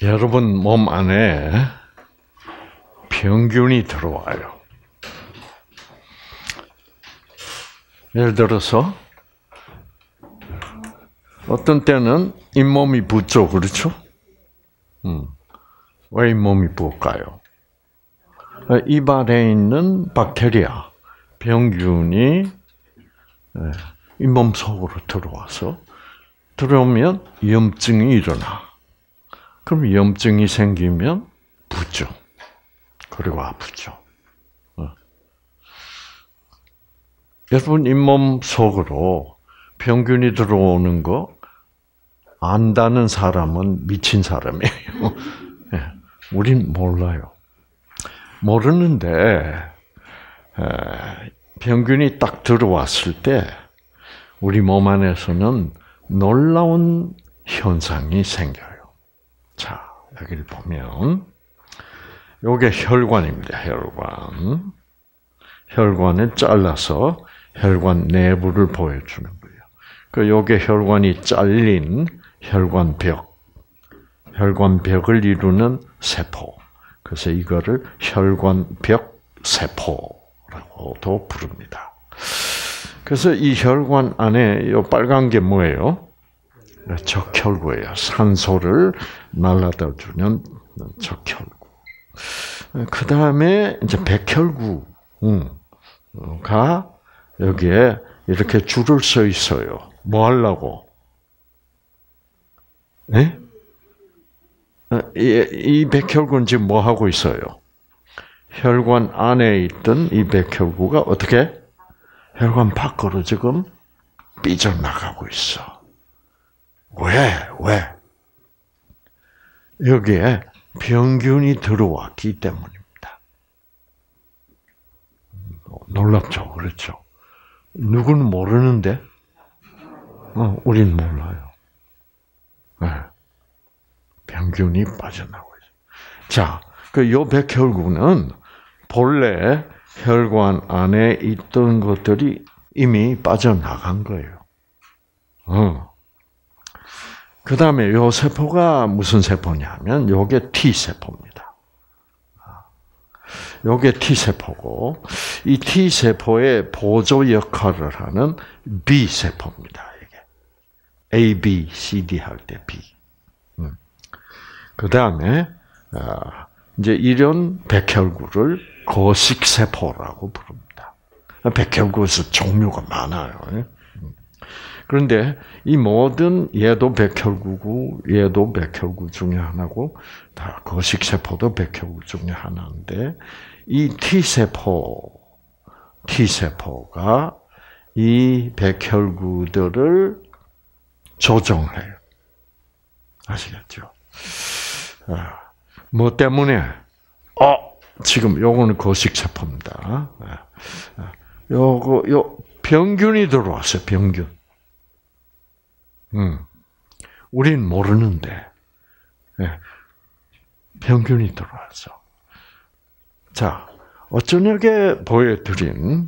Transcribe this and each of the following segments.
여러분 몸 안에 병균이 들어와요. 예를 들어서 어떤 때는 잇몸이 붓죠, 그렇죠? 왜 잇몸이 부을까요? 입안에 있는 박테리아, 병균이 잇몸 속으로 들어오면 염증이 일어나. 그럼 염증이 생기면 붓죠. 그리고 아프죠. 여러분 잇몸 속으로 병균이 들어오는 거 안다는 사람은 미친 사람이에요. 우린 몰라요. 모르는데 병균이 딱 들어왔을 때 우리 몸 안에서는 놀라운 현상이 생겨요. 자, 여기를 보면 요게 혈관입니다. 혈관. 혈관을 잘라서 혈관 내부를 보여주는 거예요. 그 요게 혈관이 잘린 혈관벽. 혈관벽을 이루는 세포. 그래서 이거를 혈관벽 세포라고도 부릅니다. 그래서 이 혈관 안에 요 빨간 게 뭐예요? 적혈구예요. 산소를 날라다 주는 적혈구. 그 다음에 이제 백혈구가 여기에 이렇게 줄을 서 있어요. 뭐 하려고? 네? 이 백혈구는 지금 뭐 하고 있어요? 혈관 안에 있던 이 백혈구가 어떻게? 혈관 밖으로 지금 삐져나가고 있어. 왜? 여기에 병균이 들어왔기 때문입니다. 놀랍죠? 그렇죠? 누구는 모르는데, 우린 몰라요. 네. 병균이 빠져나오고 있어요. 자, 요 백혈구는 본래 혈관 안에 있던 것들이 이미 빠져나간 거예요. 그 다음에 요 세포가 무슨 세포냐면 요게 T세포입니다. 요게 T세포고 이 T세포의 보조 역할을 하는 B세포입니다. 이게 A, B, C, D 할 때 B. 그 다음에 이제 이런 백혈구를 거식세포라고 부릅니다. 백혈구에서 종류가 많아요. 그런데 이 모든 얘도 백혈구고 얘도 백혈구 중에 하나고 다 거식세포도 백혈구 중에 하나인데 이 T세포가 이 백혈구들을 조종해요. 아시겠죠? 뭐 때문에? 지금 요거는 거식세포입니다. 요 병균이 들어왔어요. 병균. 우린 모르는데 병균이 들어왔어. 자, 어쩌냐게 보여드린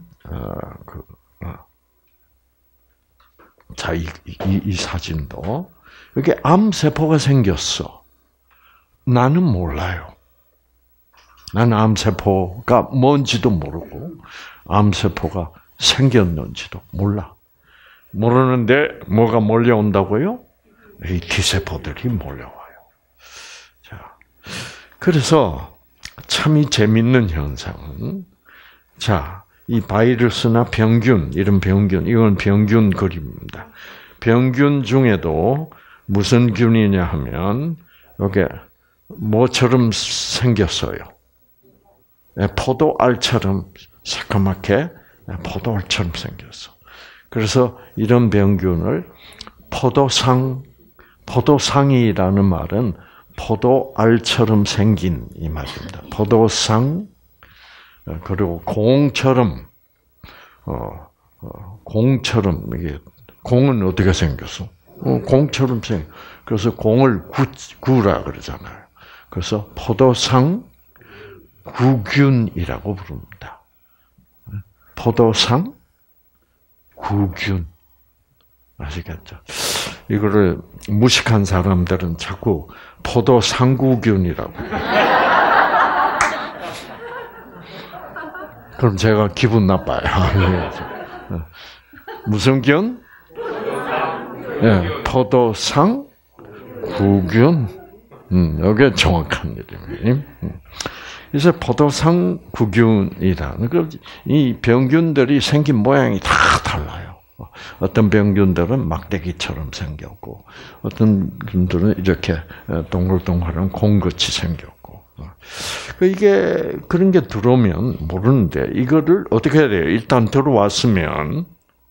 자, 이 사진도 이게 암세포가 생겼어. 나는 몰라요. 난 암세포가 뭔지도 모르고 암세포가 생겼는지도 몰라. 모르는데 뭐가 몰려온다고요? 이 T세포들이 몰려와요. 자, 그래서 참 재밌는 현상은 자, 이 바이러스나 병균, 이런 병균, 이건 병균 그림입니다. 병균 중에도 무슨 균이냐 하면 이게 뭐처럼 생겼어요. 포도알처럼 새까맣게 포도알처럼 생겼어. 그래서 이런 병균을 포도상이라는 말은 포도알처럼 생긴 이 말입니다. 포도상 그리고 공처럼 이게 공은 어떻게 생겼어? 공처럼 생겨. 그래서 공을 구라 그러잖아요. 그래서 포도상 구균이라고 부릅니다. 포도상 구균. 아시겠죠? 이거를 무식한 사람들은 자꾸 포도상구균이라고. 그럼 제가 기분 나빠요. 무슨 균? 네, 포도상구균. 이게 정확한 이름이에요. 그래서 포도상구균이라는 이 병균들이 생긴 모양이 다 달라요. 어떤 병균들은 막대기처럼 생겼고, 어떤 균들은 이렇게 동글동글한 공같이 생겼고. 이게 그런 게 들어오면 모르는데 이거를 어떻게 해야 돼요? 일단 들어왔으면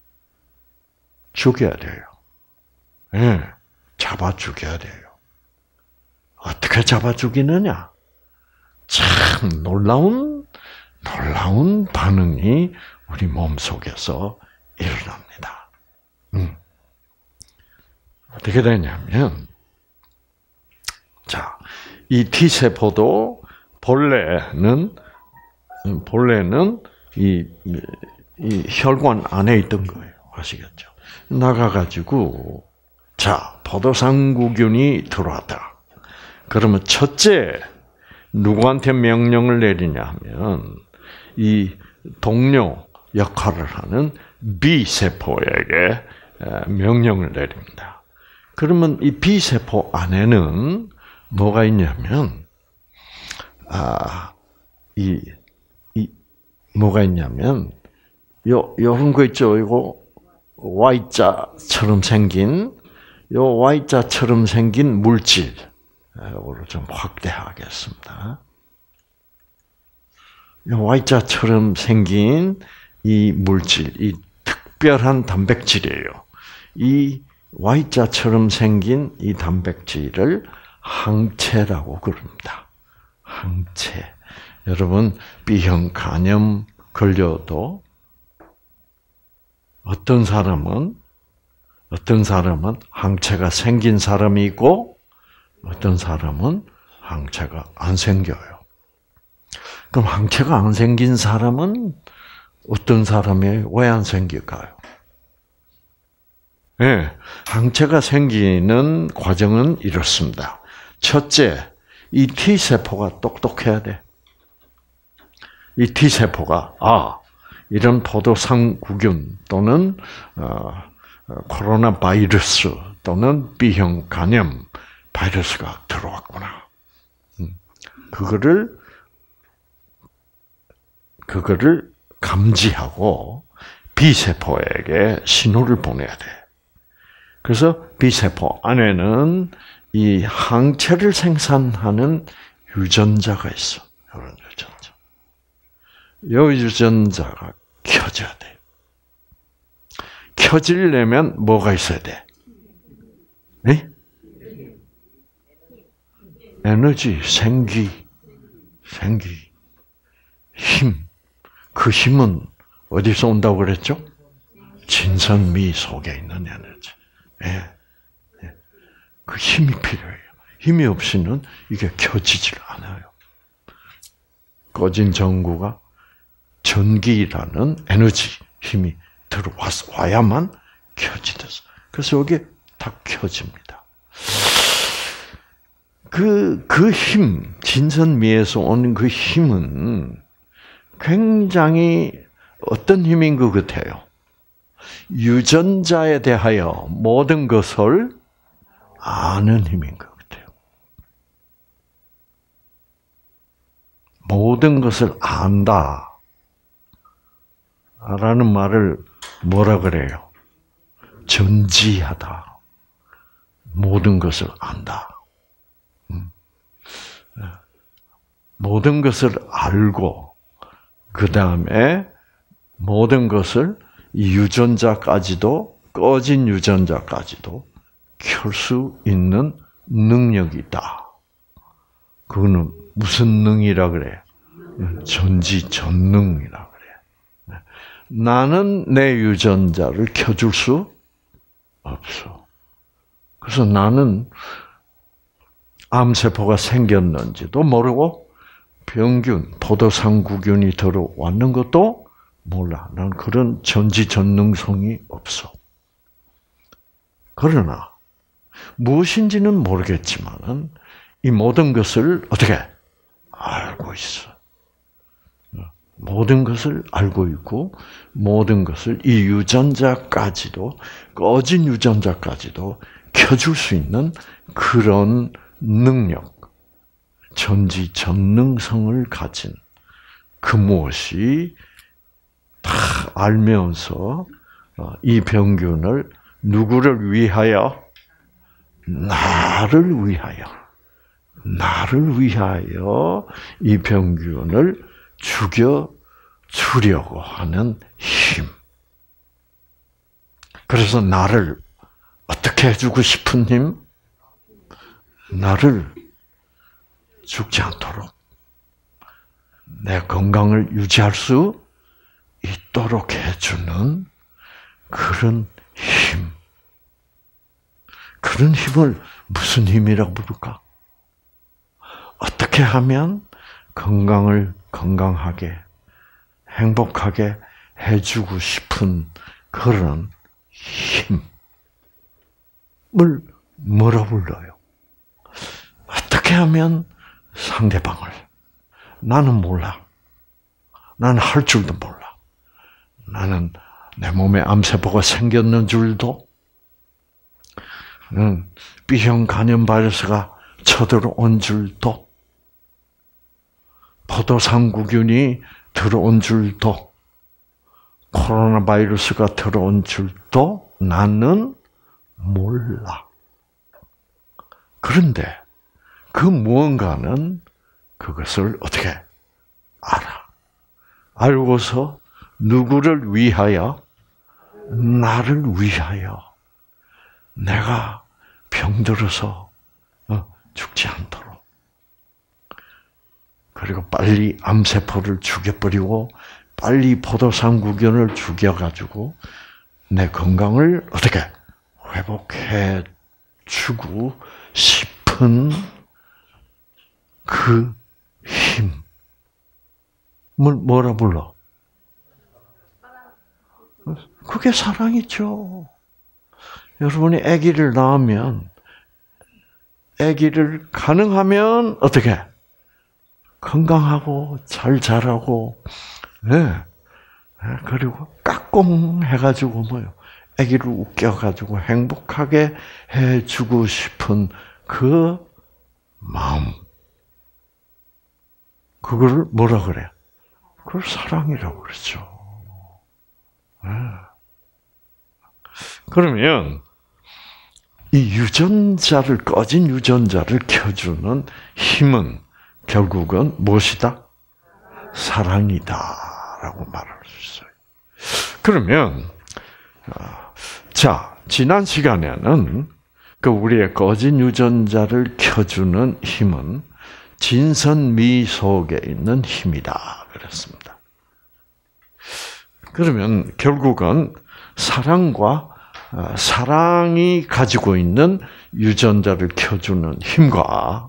죽여야 돼요. 네, 잡아 죽여야 돼요. 어떻게 잡아 죽이느냐? 참 놀라운 반응이 우리 몸 속에서 일어납니다. 어떻게 되냐면, 자, 이 T세포도 본래는 이 혈관 안에 있던 거예요. 아시겠죠? 나가가지고, 자, 포도상구균이 들어왔다. 그러면 첫째, 누구한테 명령을 내리냐 하면, 이 동료 역할을 하는 B세포에게 명령을 내립니다. 그러면 이 B세포 안에는 뭐가 있냐면, 뭐가 있냐면, 요런 거 있죠? 이거 Y자처럼 생긴, 요 Y자처럼 생긴 물질. 이거를 좀 확대하겠습니다. Y자처럼 생긴 이 물질, 이 특별한 단백질이에요. 이 Y자처럼 생긴 이 단백질을 항체라고 그럽니다. 항체. 여러분, B형 간염 걸려도 어떤 사람은 항체가 생긴 사람이 있고 어떤 사람은 항체가 안 생겨요. 그럼 항체가 안 생긴 사람은 어떤 사람이 왜 안 생길까요? 네, 항체가 생기는 과정은 이렇습니다. 첫째, 이 T세포가 똑똑해야 돼. 이 T세포가 이런 포도상구균 또는 코로나 바이러스 또는 B형 간염 바이러스가 들어왔구나. 그거를 감지하고 B세포에게 신호를 보내야 돼. 그래서 B세포 안에는 이 항체를 생산하는 유전자가 있어. 이런 유전자. 이 유전자가 켜져야 돼. 켜지려면 뭐가 있어야 돼? 네? 에너지, 생기, 힘. 그 힘은 어디서 온다고 그랬죠? 진선미 속에 있는 에너지. 그 힘이 필요해요. 힘이 없이는 이게 켜지질 않아요. 꺼진 전구가 전기라는 에너지, 힘이 들어와야만 켜지듯어. 그래서 여기 다 켜집니다. 그 힘, 진선미에서 오는 그 힘은 굉장히 어떤 힘인 것 같아요? 유전자에 대하여 모든 것을 아는 힘인 것 같아요. 모든 것을 안다. 라는 말을 뭐라 그래요? 전지하다. 모든 것을 안다. 모든 것을 알고, 그 다음에 모든 것을 이 유전자까지도, 꺼진 유전자까지도 켤 수 있는 능력이 있다. 그거는 무슨 능이라 그래요? 전지전능이라 그래요. 나는 내 유전자를 켜줄 수 없어. 그래서 나는 암세포가 생겼는지도 모르고 병균, 포도상구균이 들어왔는 것도 몰라. 난 그런 전지전능성이 없어. 그러나 무엇인지는 모르겠지만은 이 모든 것을 어떻게 알고 있어. 모든 것을 알고 있고 모든 것을 이 유전자까지도 꺼진 유전자까지도 켜줄 수 있는 그런 능력, 전지전능성을 가진 그 무엇이 다 알면서 이 병균을 누구를 위하여? 나를 위하여 이 병균을 죽여주려고 하는 힘. 그래서 나를 어떻게 해주고 싶은 힘? 나를 죽지 않도록 내 건강을 유지할 수 있도록 해주는 그런 힘. 그런 힘을 무슨 힘이라고 부를까? 어떻게 하면 건강하게, 행복하게 해주고 싶은 그런 힘을 뭐라 불러요? 어떻게 하면 상대방을, 나는 몰라. 나는 할 줄도 몰라. 나는 내 몸에 암세포가 생겼는 줄도, B형 간염 바이러스가 쳐들어온 줄도, 포도상구균이 들어온 줄도, 코로나 바이러스가 들어온 줄도 나는 몰라. 그런데 그 무언가는 그것을 어떻게 알아? 알고서 누구를 위하여? 나를 위하여. 내가 병들어서 죽지 않도록. 그리고 빨리 암세포를 죽여버리고 빨리 포도상구균을 죽여가지고 내 건강을 어떻게 회복해 주고 싶은 그 힘을 뭐라 불러? 그게 사랑이죠. 여러분이 아기를 낳으면 아기를 가능하면 어떻게? 건강하고 잘 자라고, 네. 그리고 까꿍 해가지고 뭐요? 아기를 웃겨가지고 행복하게 해주고 싶은 그 마음. 그걸 뭐라 그래? 그걸 사랑이라고 그러죠. 네. 그러면 이 유전자를, 꺼진 유전자를 켜주는 힘은 결국은 무엇이다? 사랑이다라고 말할 수 있어요. 그러면 자, 지난 시간에는 그 우리의 꺼진 유전자를 켜주는 힘은 진선미 속에 있는 힘이다 그랬습니다. 그러면 결국은 사랑이 가지고 있는 유전자를 켜주는 힘과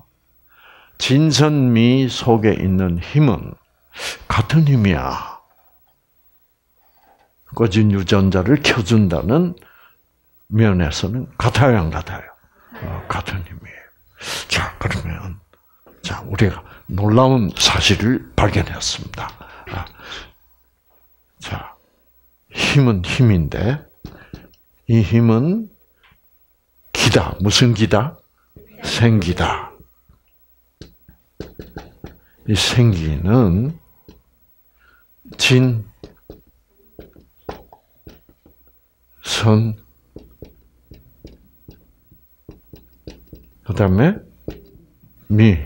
진선미 속에 있는 힘은 같은 힘이야. 꺼진 유전자를 켜준다는 면에서는 같아요, 안 같아요? 같은 힘이에요. 자, 그러면 우리가 놀라운 사실을 발견했습니다. 자, 힘은 힘인데 이 힘은 기다. 무슨 기다? 생기다. 이 생기는 진, 선, 그 다음에 미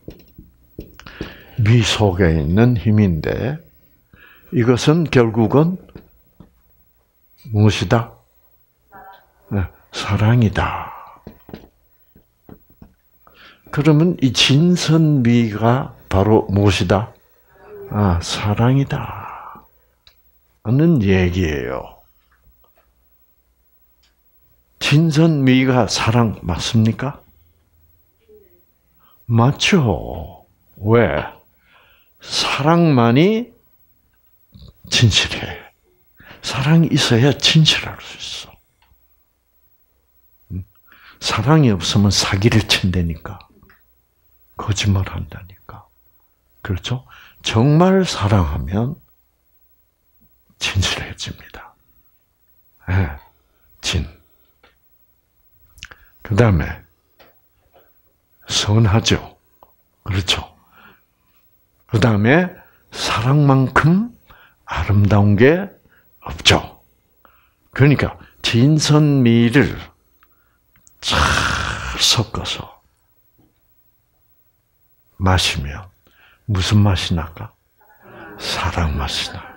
속에 있는 힘인데 이것은 결국은 무엇이다? 네, 사랑이다. 그러면 이 진선미가 바로 무엇이다? 사랑이다. 하는 얘기예요. 진선미가 사랑 맞습니까? 맞죠. 왜? 사랑만이 진실해. 사랑이 있어야 진실할 수 있어. 사랑이 없으면 사기를 친다니까. 거짓말 한다니까. 그렇죠? 정말 사랑하면 진실해집니다. 네, 진. 그 다음에 선하죠. 그렇죠? 그 다음에 사랑만큼 아름다운 게 없죠. 그러니까 진선미를 잘 섞어서 마시면 무슨 맛이 날까? 사랑 맛이 나.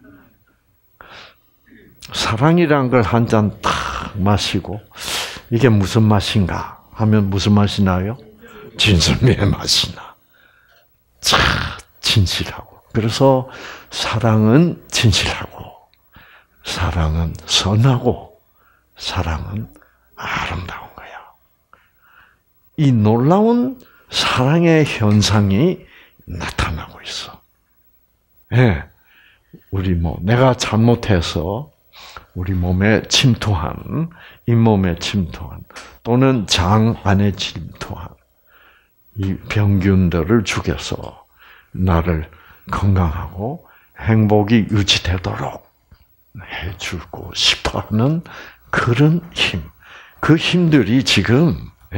사랑이란 걸 한 잔 탁 마시고 이게 무슨 맛인가 하면 무슨 맛이 나요? 진선미의 맛이 나. 참 진실하고. 그래서 사랑은 진실하고, 사랑은 선하고, 사랑은 아름다운 거야. 이 놀라운 사랑의 현상이 나타나고 있어. 예. 우리 내가 잘못해서 우리 몸에 침투한, 잇몸에 침투한, 또는 장 안에 침투한 이 병균들을 죽여서 나를 건강하고 행복이 유지되도록 해주고 싶어하는 그런 힘. 그 힘들이 지금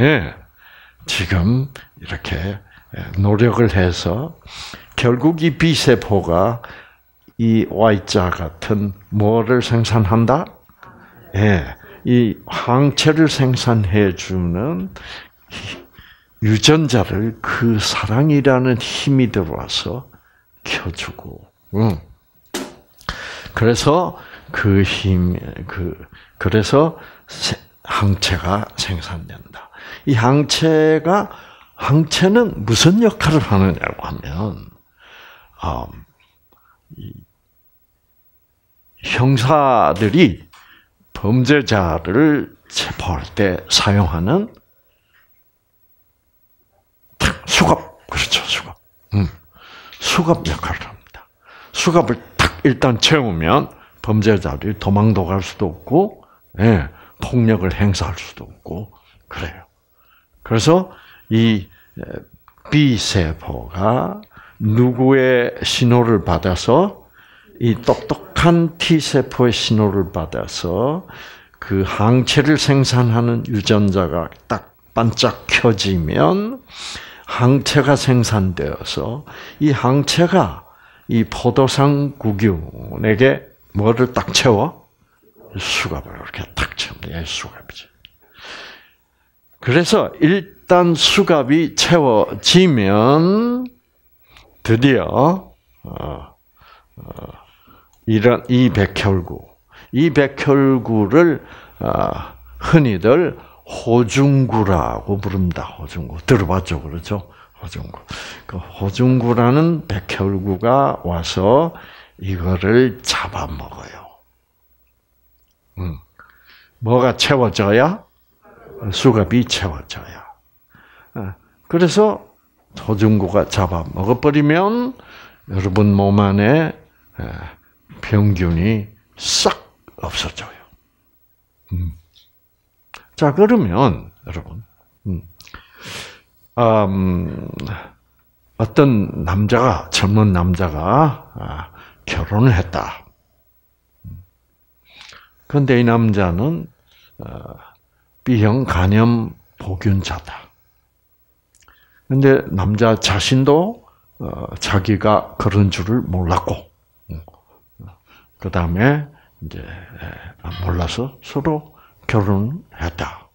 이렇게 노력을 해서 결국 이 B세포가 이 Y자 같은 뭐를 생산한다? 이 항체를 생산해주는 유전자를 그 사랑이라는 힘이 들어와서 켜주고, 그래서 그 힘, 그래서 항체가 생산된다. 이 항체는 무슨 역할을 하느냐고 하면, 형사들이 범죄자를 체포할 때 사용하는 수갑, 그렇죠, 수갑. 수갑 역할을 합니다. 수갑을 딱 일단 채우면 범죄자들이 도망도 갈 수도 없고, 폭력을 행사할 수도 없고, 그래요. 그래서 이 B세포가 누구의 신호를 받아서 이 똑똑한 T세포의 신호를 받아서 그 항체를 생산하는 유전자가 딱 반짝 켜지면 항체가 생산되어서 이 항체가 이 포도상 구균에게 뭐를 딱 채워? 수갑을 이렇게 딱 채웁니다. 수갑이죠. 그래서 일단 수갑이 채워지면 드디어 이런 이 백혈구를 흔히들 호중구라고 부릅니다. 호중구 들어봤죠, 그렇죠? 호중구. 그 호중구라는 백혈구가 와서 이거를 잡아먹어요. 뭐가 채워져야? 수갑이 채워져야. 그래서 호중구가 잡아먹어버리면 여러분 몸 안에 병균이 싹 없어져요. 자, 그러면 여러분, 어떤 남자가, 젊은 남자가 결혼을 했다. 그런데 이 남자는 B형 간염 보균자다. 그런데 남자 자신도 자기가 그런 줄을 몰랐고, 그 다음에 이제 몰라서 서로 결혼했다.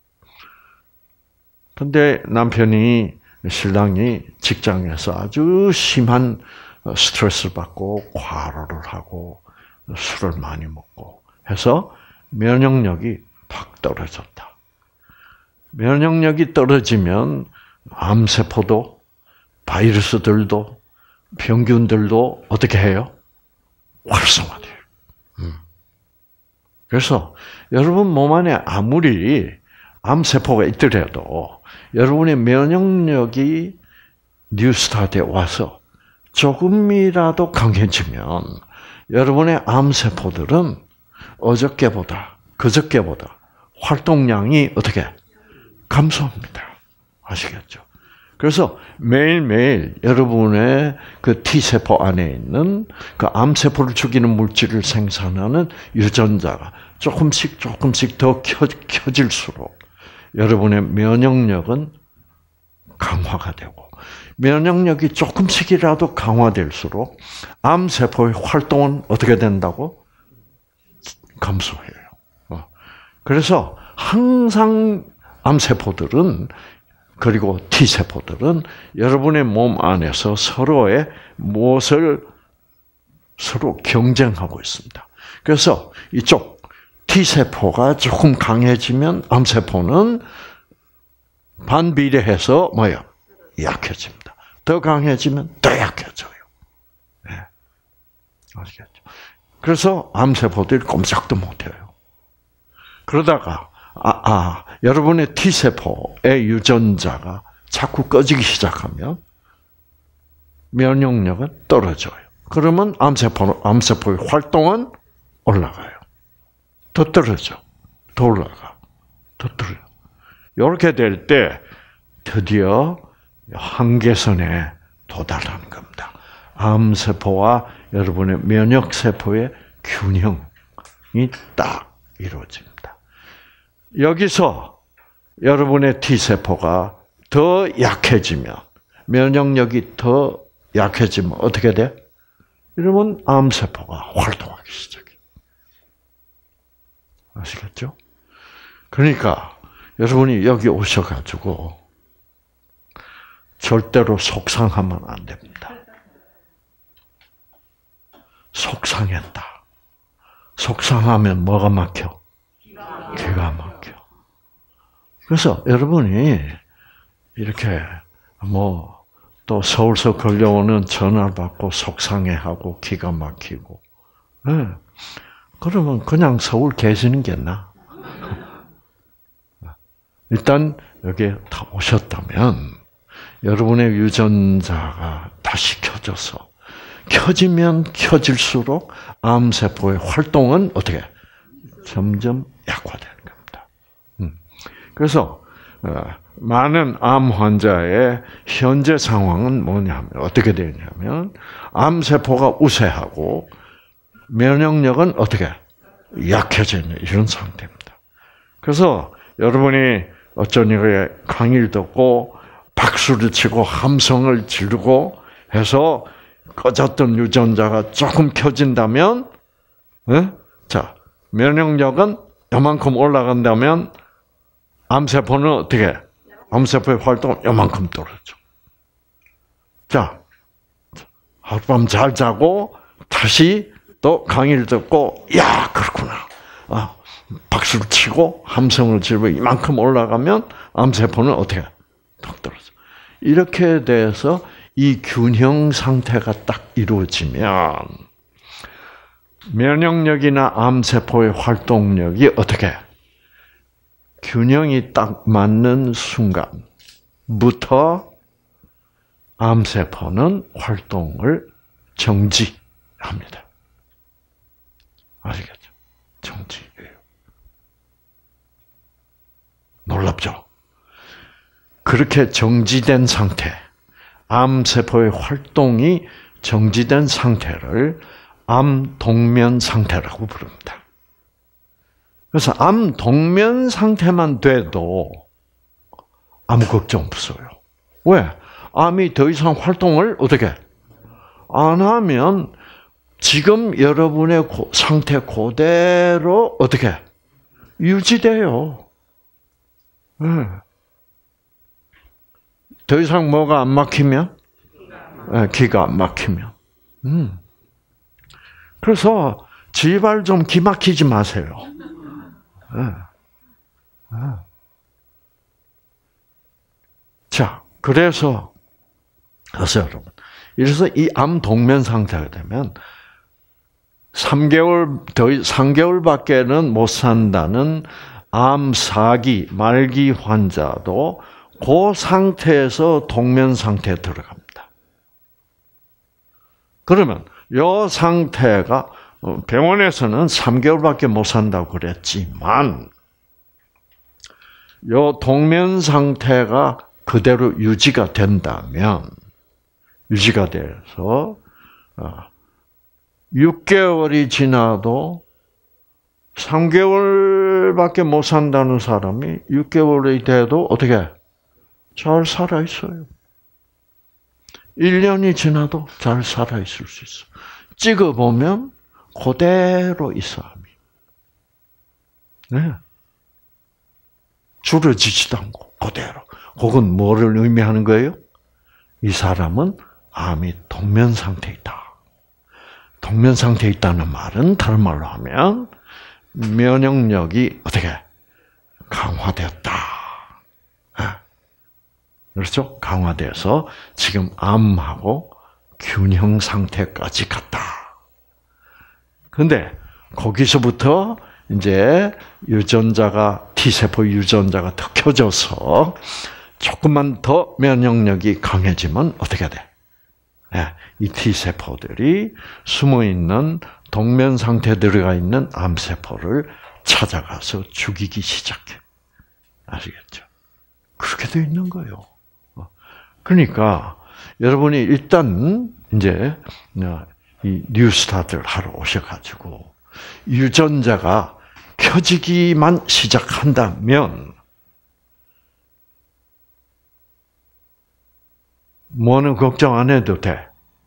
근데 신랑이 직장에서 아주 심한 스트레스를 받고 과로를 하고 술을 많이 먹고 해서 면역력이 팍 떨어졌다. 면역력이 떨어지면 암세포도 바이러스들도 병균들도 어떻게 해요? 활성화돼요. 그래서 여러분 몸 안에 아무리 암세포가 있더라도 여러분의 면역력이 뉴스타트에 와서 조금이라도 강해지면 여러분의 암세포들은 어저께보다 그저께보다 활동량이 어떻게 감소합니다. 아시겠죠? 그래서 매일매일 여러분의 그 T세포 안에 있는 그 암세포를 죽이는 물질을 생산하는 유전자가 조금씩 더 켜질수록 여러분의 면역력은 강화가 되고, 면역력이 조금씩이라도 강화될수록 암세포의 활동은 어떻게 된다고? 감소해요. 그래서 항상 암세포들은, 그리고 T세포들은 여러분의 몸 안에서 서로의 무엇을 서로 경쟁하고 있습니다. 그래서 이쪽 T세포가 조금 강해지면 암세포는 반비례해서 뭐예요? 약해집니다. 더 강해지면 더 약해져요. 네. 아시겠죠? 그래서 암세포들이 꼼짝도 못해요. 그러다가 여러분의 T세포의 유전자가 자꾸 꺼지기 시작하면 면역력은 떨어져요. 그러면 암세포의 활동은 올라가요. 더 떨어져. 더 올라가. 더 떨어져. 이렇게 될 때 드디어 한계선에 도달하는 겁니다. 암세포와 여러분의 면역세포의 균형이 딱 이루어집니다. 여기서 여러분의 T세포가 더 약해지면, 면역력이 더 약해지면 어떻게 돼? 이러면 암세포가 활동하기 시작해. 아시겠죠? 그러니까 여러분이 여기 오셔가지고 절대로 속상하면 안 됩니다. 속상했다. 속상하면 뭐가 막혀? 기가 막혀. 그래서 여러분이 이렇게 또 서울서 걸려오는 전화를 받고 속상해하고 기가 막히고, 네. 그러면 그냥 서울 계시는 게 나아. 일단 여기에 다 오셨다면 여러분의 유전자가 다시 켜져서, 켜지면 켜질수록 암세포의 활동은 어떻게? 점점 약화되는 겁니다. 그래서 많은 암 환자의 현재 상황은 뭐냐면 어떻게 되냐면 암세포가 우세하고 면역력은 어떻게? 약해져 있는 이런 상태입니다. 그래서 여러분이 어쩐 일에 강의를 듣고 박수를 치고 함성을 지르고 해서 꺼졌던 유전자가 조금 켜진다면, 자, 면역력은 요만큼 올라간다면 암세포는 어떻게? 암세포의 활동은 요만큼 떨어져. 자, 하룻밤 잘 자고 다시 또 강의를 듣고, 야, 그렇구나. 박수를 치고 함성을 지르고 이만큼 올라가면 암세포는 어떻게? 턱 떨어져. 이렇게 돼서 이 균형 상태가 딱 이루어지면 면역력이나 암세포의 활동력이 어떻게? 균형이 딱 맞는 순간부터 암세포는 활동을 정지합니다. 아시겠죠? 정지예요. 놀랍죠? 그렇게 정지된 상태, 암세포의 활동이 정지된 상태를 암동면 상태라고 부릅니다. 그래서 암동면 상태만 돼도 아무 걱정 없어요. 왜? 암이 더 이상 활동을 어떻게 안 하면 지금 여러분의 상태 그대로 어떻게 유지돼요. 네. 더 이상 뭐가 안 막히면? 기가 안 막히면. 그래서 제발 좀 기 막히지 마세요. 자, 그래서 여러분, 이래서 이 암 동면 상태가 되면 3개월밖에는 못 산다는 암 4기, 말기 환자도 그 상태에서 동면 상태에 들어갑니다. 그러면 이 상태가 병원에서는 3개월밖에 못 산다고 그랬지만 요 동면 상태가 그대로 유지가 된다면, 유지가 돼서 6개월이 지나도 3개월밖에 못 산다는 사람이 6개월이 돼도 어떻게 잘 살아 있어요. 1년이 지나도 잘 살아 있을 수 있어. 찍어 보면 그대로 이 사람이. 네. 줄어지지도 않고 그대로. 그건 뭐를 의미하는 거예요? 이 사람은 암이 동면 상태에 있다. 동면 상태에 있다는 말은 다른 말로 하면 면역력이 어떻게 강화되었다. 그렇죠? 강화돼서 지금 암하고 균형 상태까지 갔다. 근데 거기서부터 이제 유전자가 T세포 유전자가 더 켜져서 조금만 더 면역력이 강해지면 어떻게 돼? 이 T세포들이 숨어있는 동면 상태에 들어가 있는 암세포를 찾아가서 죽이기 시작해. 아시겠죠? 그렇게 돼 있는 거예요. 그러니까 여러분이 일단 이제 이 뉴스타트를 하러 오셔가지고 유전자가 켜지기만 시작한다면 뭐는 걱정 안 해도 돼.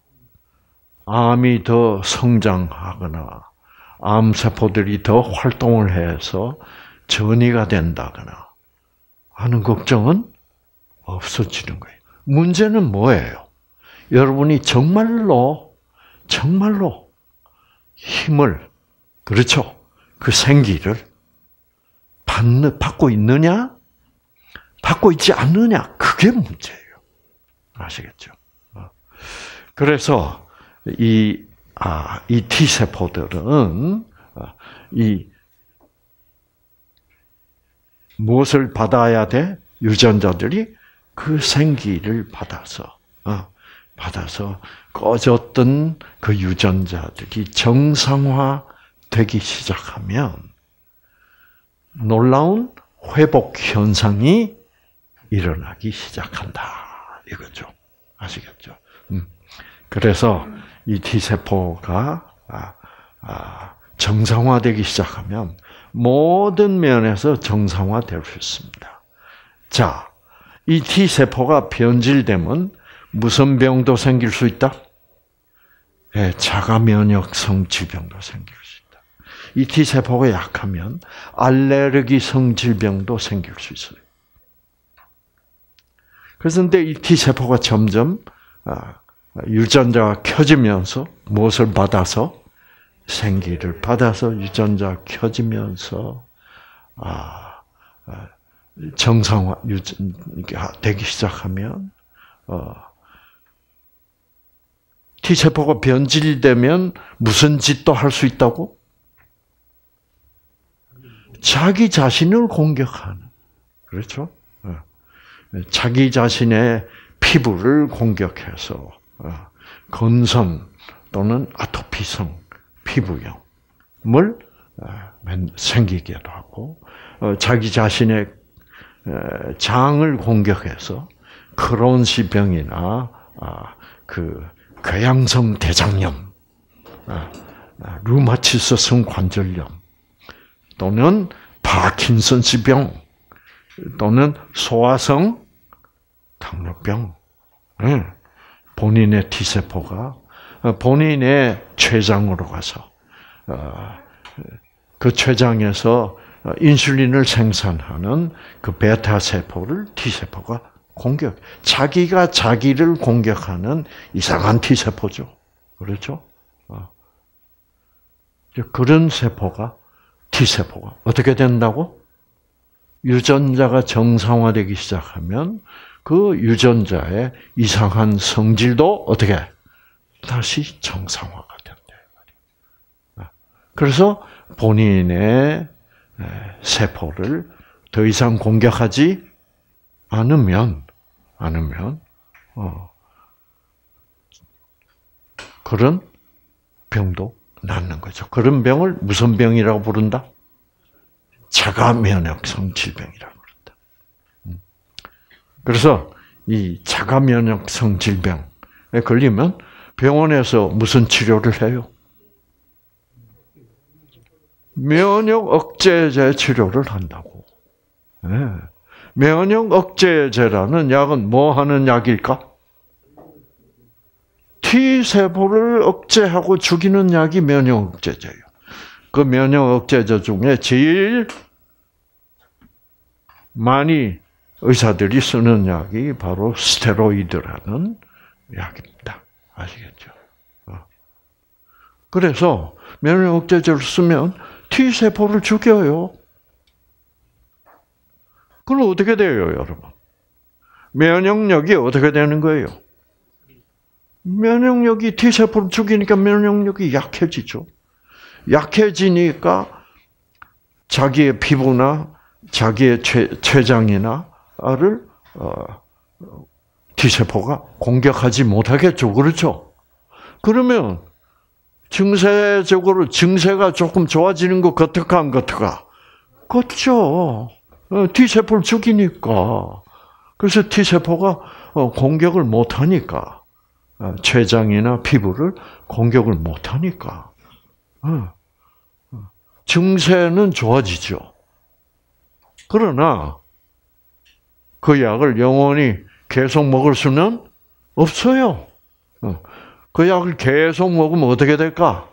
암이 더 성장하거나 암세포들이 더 활동을 해서 전이가 된다거나 하는 걱정은 없어지는 거예요. 문제는 뭐예요? 여러분이 정말로 힘을, 그렇죠? 그 생기를 받고 있느냐? 받고 있지 않느냐? 그게 문제예요. 아시겠죠? 그래서 이 T세포들은 무엇을 받아야 돼? 유전자들이 그 생기를 받아서 꺼졌던 그 유전자들이 정상화되기 시작하면 놀라운 회복 현상이 일어나기 시작한다. 이거죠. 아시겠죠? 그래서 이 T세포가 정상화되기 시작하면 모든 면에서 정상화될 수 있습니다. 자, 이 T세포가 변질되면 무슨 병도 생길 수 있다? 네, 자가 면역성 질병도 생길 수 있다. 이 T세포가 약하면 알레르기성 질병도 생길 수 있어요. 그런데 이 T세포가 점점 유전자가 켜지면서 무엇을 받아서 생기를 받아서 유전자가 켜지면서 정상화 되기 시작하면 T세포가 변질되면 무슨 짓도 할 수 있다고? 자기 자신을 공격하는. 그렇죠? 자기 자신의 피부를 공격해서 건선 또는 아토피성 피부염을 생기게도 하고 자기 자신의 장을 공격해서 크론시 병이나 그 궤양성 대장염, 류마티스성 관절염 또는 파킨슨스 병 또는 소아성 당뇨병, 본인의 T세포가 본인의 췌장으로 가서 그 췌장에서 인슐린을 생산하는 그 베타세포를 T세포가 자기가 자기를 공격하는 이상한 T세포죠. 그렇죠? 그런 T세포가 어떻게 된다고? 유전자가 정상화되기 시작하면 그 유전자의 이상한 성질도 어떻게 다시 정상화가 된다. 그래서 본인의 세포를 더 이상 공격하지 않으면 그런 병도 낫는 거죠. 그런 병을 무슨 병이라고 부른다? 자가 면역성 질병이라고 부른다. 그래서 이 자가 면역성 질병에 걸리면 병원에서 무슨 치료를 해요? 면역 억제제 치료를 한다고. 네. 면역 억제제라는 약은 뭐 하는 약일까? T세포를 억제하고 죽이는 약이 면역 억제제예요. 그 면역 억제제 중에 제일 많이 의사들이 쓰는 약이 바로 스테로이드라는 약입니다. 아시겠죠? 그래서 면역 억제제를 쓰면 T세포를 죽여요. 그럼 어떻게 돼요, 여러분? 면역력이 어떻게 되는 거예요? 면역력이 T세포를 죽이니까 면역력이 약해지죠. 약해지니까 자기의 피부나 자기의 췌장이나를 T세포가 공격하지 못하겠죠. 그렇죠? 그러면 증세적으로 증세가 조금 좋아지는 거 같을까 안 같을까? 그렇죠. T세포를 죽이니까. 그래서 T세포가 공격을 못하니까. 췌장이나 피부를 공격을 못하니까. 증세는 좋아지죠. 그러나 그 약을 영원히 계속 먹을 수는 없어요. 그 약을 계속 먹으면 어떻게 될까?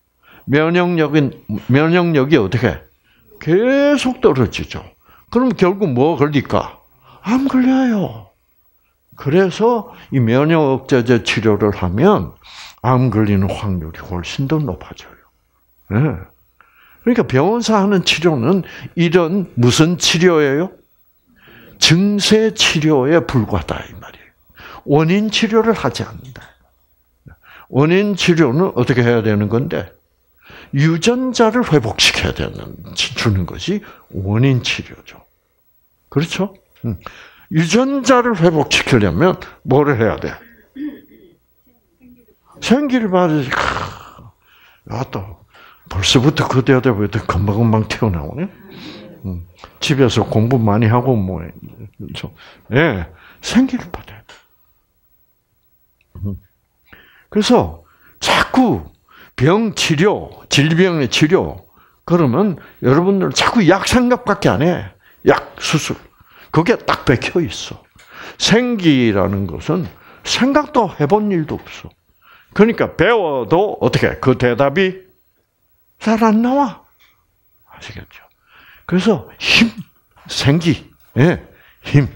면역력이 어떻게? 계속 떨어지죠. 그럼 결국 뭐 걸릴까? 암 걸려요. 그래서 이 면역 억제제 치료를 하면 암 걸리는 확률이 훨씬 더 높아져요. 네. 그러니까 병원에서 하는 치료는 이런 무슨 치료예요? 증세 치료에 불과하다 이 말이에요. 원인 치료를 하지 않는다. 원인 치료는 어떻게 해야 되는 건데? 유전자를 회복시켜야 주는 것이 원인 치료죠. 그렇죠? 유전자를 회복시키려면 뭐를 해야 돼? 생기를 받으지. 또 벌써부터 그때부터 금방금방 튀어나오네. 집에서 공부 많이 하고 뭐 그렇죠? 예, 생기를 받아야 돼. 그래서 자꾸 병 치료, 질병의 치료 그러면 여러분들 자꾸 약 생각밖에 안 해. 약, 수술. 그게 딱 박혀 있어. 생기라는 것은 생각도 해본 일도 없어. 그러니까 배워도 어떻게 그 대답이 잘 안 나와. 아시겠죠? 그래서 힘, 생기, 예, 힘.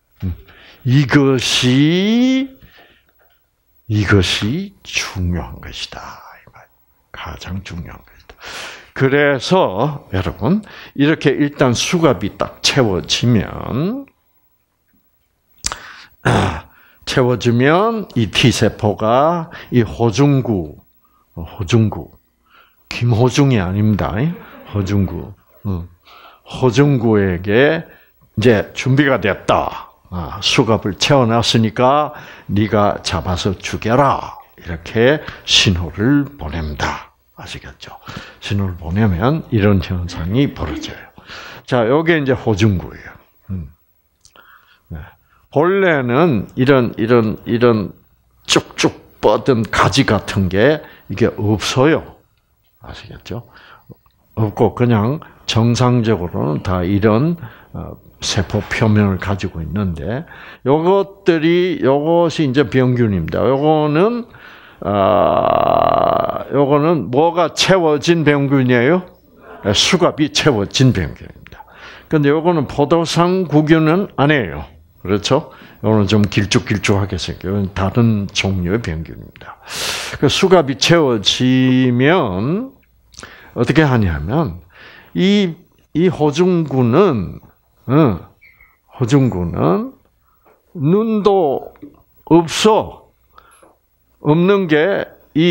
이것이 중요한 것이다. 가장 중요한 것이다. 그래서 여러분 이렇게 일단 수갑이 딱 채워지면 이 T세포가 이 호중구 김호중이 아닙니다. 호중구에게 이제 준비가 됐다. 수갑을 채워놨으니까 네가 잡아서 죽여라. 이렇게 신호를 보냅니다. 아시겠죠? 신호를 보내면 이런 현상이 벌어져요. 자, 요게 이제 호중구예요. 본래는 이런 쭉쭉 뻗은 가지 같은 게 이게 없어요. 아시겠죠? 없고 그냥 정상적으로는 다 이런 세포 표면을 가지고 있는데 요것이 이제 병균입니다. 요거는 뭐가 채워진 병균이에요? 수갑이 채워진 병균입니다. 근데 요거는 포도상 구균은 아니에요. 그렇죠? 요거는 좀 길쭉길쭉하게 생겨요. 다른 종류의 병균입니다. 그 수갑이 채워지면 어떻게 하냐면 이 호중구는 눈도 없는 게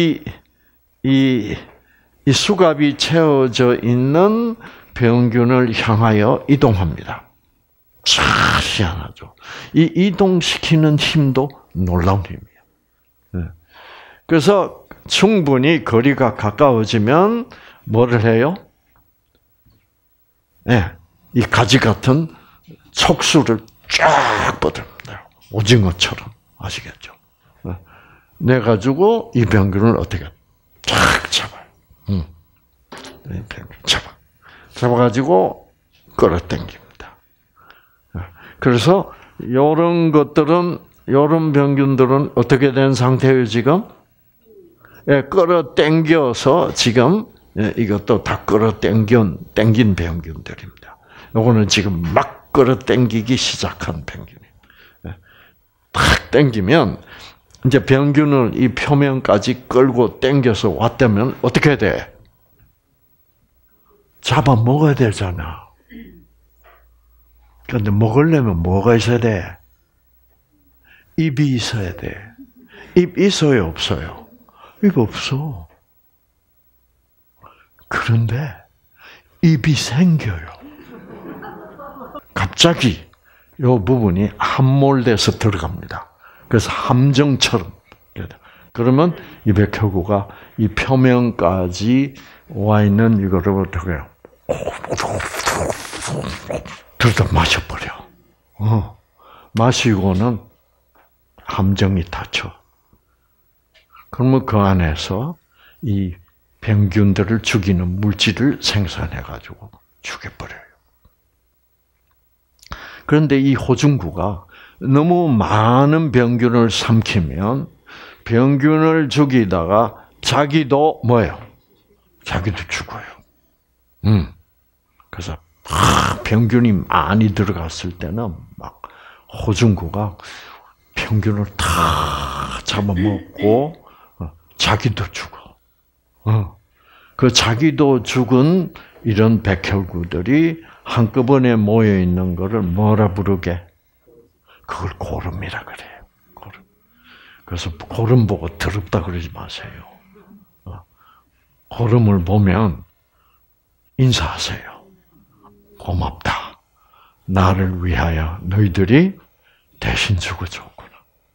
이 수갑이 채워져 있는 병균을 향하여 이동합니다. 참 희한하죠. 이 이동시키는 힘도 놀라운 힘이에요. 그래서 충분히 거리가 가까워지면 뭐를 해요? 이 가지 같은 촉수를 쫙 뻗습니다. 오징어처럼. 아시겠죠? 내 가지고 이 병균을 어떻게 쫙 잡아요. 잡아가지고 끌어당깁니다. 그래서 이런 것들은, 이런 병균들은 어떻게 된 상태예요, 지금? 끌어당겨서 지금 이것도 다 끌어당긴 병균들입니다. 요거는 지금 막 끌어당기기 시작한 병균이에요. 탁 당기면 이제 병균을 이 표면까지 끌고 당겨서 왔다면 어떻게 돼? 잡아 먹어야 되잖아. 그런데 먹으려면 뭐가 있어야 돼? 입이 있어야 돼. 입 있어요, 없어요? 입 없어. 그런데 입이 생겨요. 갑자기 이 부분이 함몰돼서 들어갑니다. 그래서 함정처럼. 그러면 이 백혈구가 이 표면까지 와 있는 이거를 어떻게 해요? 들다 마셔버려. 마시고는 함정이 닫혀. 그러면 그 안에서 이 병균들을 죽이는 물질을 생산해가지고 죽여버려요. 그런데 이 호중구가 너무 많은 병균을 삼키면 병균을 죽이다가 자기도 뭐예요? 자기도 죽어요. 그래서 병균이 많이 들어갔을 때는 막 호중구가 병균을 다 잡아먹고 자기도 죽어. 그 자기도 죽은 이런 백혈구들이 한꺼번에 모여 있는 것을 뭐라 부르게? 그걸 고름이라 그래요. 고름. 그래서 고름 보고 더럽다 그러지 마세요. 고름을 보면 인사하세요. 고맙다. 나를 위하여 너희들이 대신 죽어줬구나.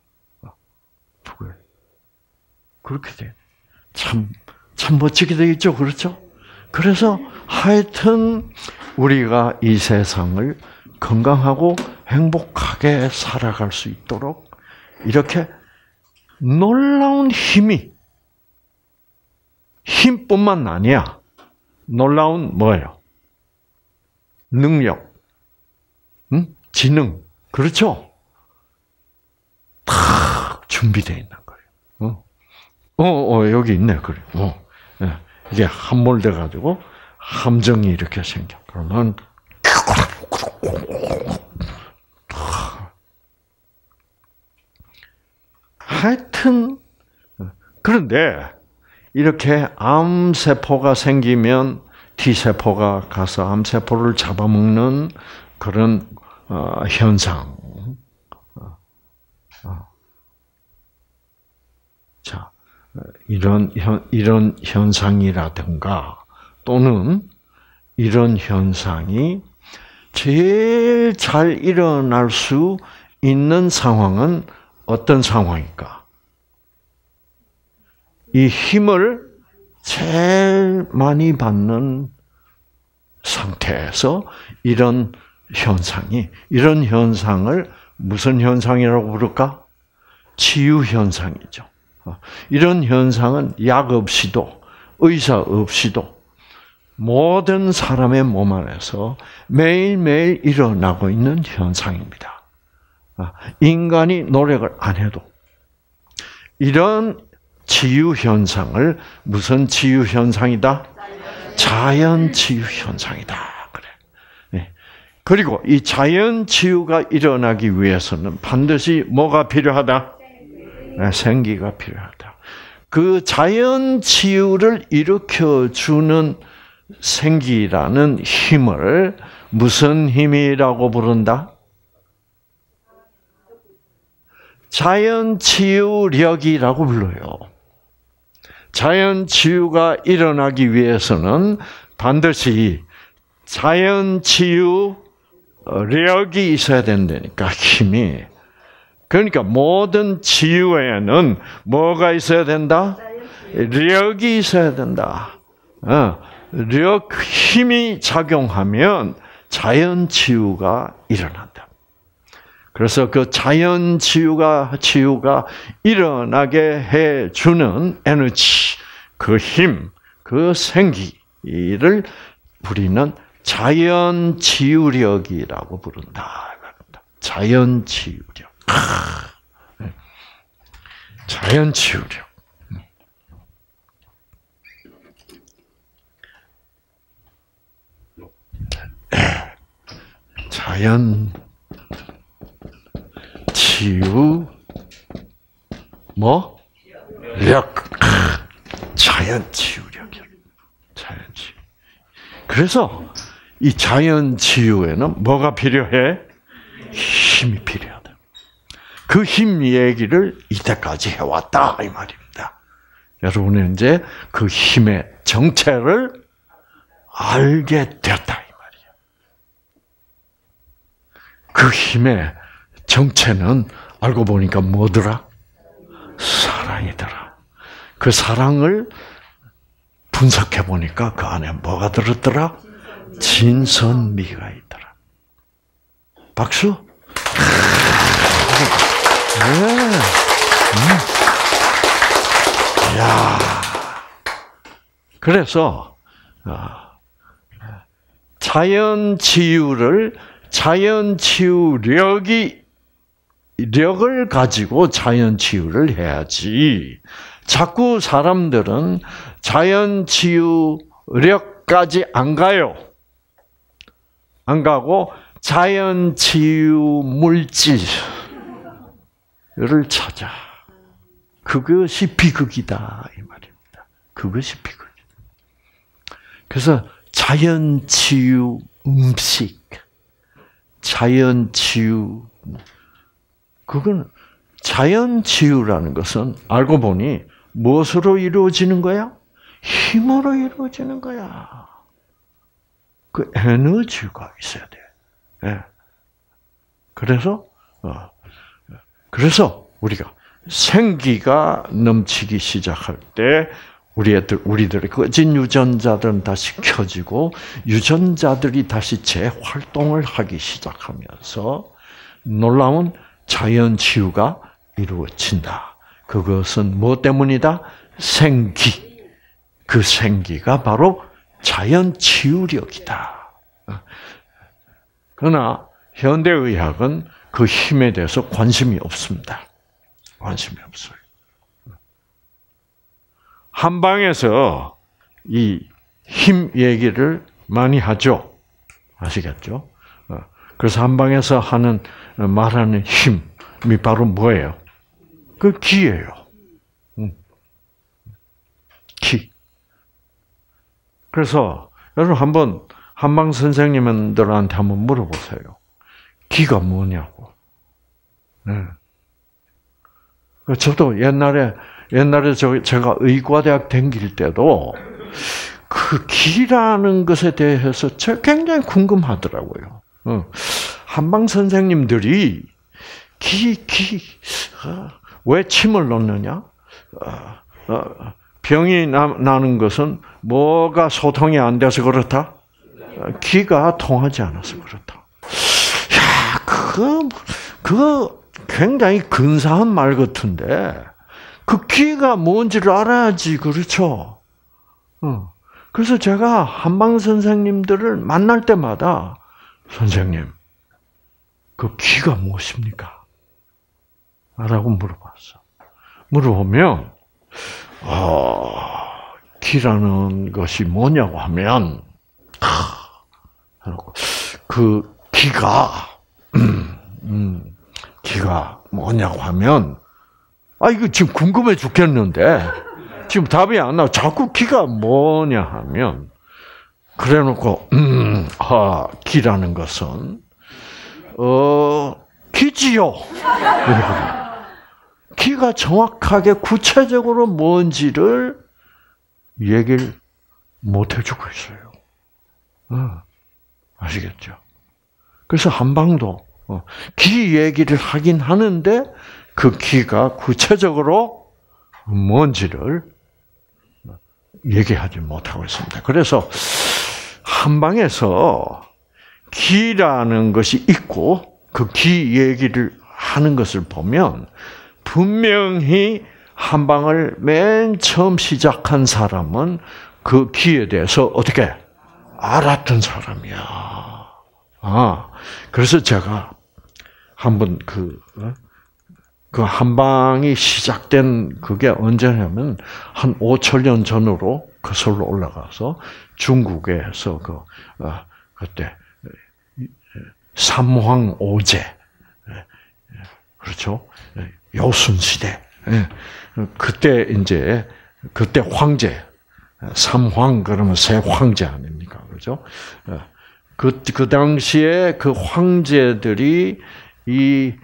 그렇게 돼. 참 멋지게 되어 있죠. 그렇죠? 그래서 하여튼 우리가 이 세상을 건강하고 행복하게 살아갈 수 있도록 이렇게 놀라운 힘뿐만 아니야. 놀라운 뭐예요? 능력, 지능, 그렇죠? 다 준비되어 있는 거예요. 여기 있네, 그래. 이게 함몰돼 가지고 함정이 이렇게 생겨. 그러면 하여튼 그런데 이렇게 암세포가 생기면 T세포가 가서 암세포를 잡아먹는 그런 현상. 자, 이런 현상이라든가 또는 이런 현상이 제일 잘 일어날 수 있는 상황은 어떤 상황일까? 이 힘을 제일 많이 받는 상태에서 이런 현상을 무슨 현상이라고 부를까? 치유 현상이죠. 이런 현상은 약 없이도 의사 없이도 모든 사람의 몸 안에서 매일매일 일어나고 있는 현상입니다. 인간이 노력을 안 해도 이런 치유 현상을 무슨 치유 현상이다? 자연 치유 현상이다. 그래. 그리고 이 자연 치유가 일어나기 위해서는 반드시 뭐가 필요하다? 생기가 필요하다. 그 자연 치유를 일으켜 주는 생기라는 힘을 무슨 힘이라고 부른다? 자연 치유력이라고 불러요. 자연 치유가 일어나기 위해서는 반드시 자연 치유력이 있어야 된다니까, 힘이. 그러니까 모든 치유에는 뭐가 있어야 된다? 력이 있어야 된다. 힘이 작용하면 자연 치유가 일어난다. 그래서 그 자연 치유가 일어나게 해 주는 에너지, 그 힘, 그 생기를 우리는 자연 치유력이라고 부른다. 자연 치유력. 자연 치유력. 자연 치유 력. 자연 치유력이야. 자연 치유. 그래서 이 자연 치유에는 뭐가 필요해? 힘이 필요하다. 그 힘 얘기를 이때까지 해왔다 이 말입니다. 여러분은 이제 그 힘의 정체를 알게 되었다 이 말이에요. 그 힘의 정체는 알고 보니까 뭐더라? 사랑이더라. 그 사랑을 분석해 보니까 그 안에 뭐가 들었더라? 진선미가 있더라. 박수. 네. 야. 그래서 자연 치유를 자연 치유력을 가지고 자연 치유를 해야지. 자꾸 사람들은 자연 치유력까지 안 가요. 안 가고 자연 치유 물질을 찾아. 그것이 비극이다 이 말입니다. 그것이 비극이다. 그래서 자연 치유 음식, 자연 치유 그건 자연 치유라는 것은 알고 보니 무엇으로 이루어지는 거야? 힘으로 이루어지는 거야. 그 에너지가 있어야 돼. 예. 그래서 우리가 생기가 넘치기 시작할 때 우리들의 꺼진 유전자들은 다시 켜지고 유전자들이 다시 재활동을 하기 시작하면서 놀라운 자연 치유가 이루어진다. 그것은 무엇 때문이다? 생기. 그 생기가 바로 자연 치유력이다. 그러나 현대의학은 그 힘에 대해서 관심이 없습니다. 관심이 없어요. 한방에서 이 힘 얘기를 많이 하죠. 아시겠죠? 그래서 한방에서 말하는 힘이 바로 뭐예요? 그 기예요. 기. 그래서 여러분 한번 한방 선생님들한테 한번 물어보세요. 기가 뭐냐고. 네. 저도 옛날에 제가 의과대학 다닐 때도 그 기라는 것에 대해서 제가 굉장히 궁금하더라고요. 한방 선생님들이 왜 침을 넣느냐? 병이 나는 것은 뭐가 소통이 안 돼서 그렇다? 기가 통하지 않아서 그렇다. 야, 그거 굉장히 근사한 말 같은데, 그 기가 뭔지를 알아야지, 그렇죠? 그래서 제가 한방 선생님들을 만날 때마다, 선생님, 그 기가 무엇입니까? 라고 물어봤어. 물어보면, 기라는 것이 뭐냐고 하면, 그 기가 뭐냐고 하면, 이거 지금 궁금해 죽겠는데, 지금 답이 안 나와. 자꾸 기가 뭐냐 하면, 그래 놓고, 기라는 것은, 기지요. 기가 정확하게 구체적으로 뭔지를 얘기를 못 해주고 있어요. 아시겠죠? 그래서 한방도 기 얘기를 하긴 하는데 그 기가 구체적으로 뭔지를 얘기하지 못하고 있습니다. 그래서 한방에서 기라는 것이 있고 그 기 얘기를 하는 것을 보면 분명히 한방을 맨 처음 시작한 사람은 그 기에 대해서 어떻게 알았던 사람이야. 그래서 제가 한번 그 한방이 시작된 그게 언제냐면 한 5,000년 전으로 거슬러 올라가서 중국에서 그때 삼황오제, 그렇죠? 요순 시대. 그때 황제, 삼황 그러면 세 황제 아닙니까? 그죠? 그 당시에 그 황제들이 이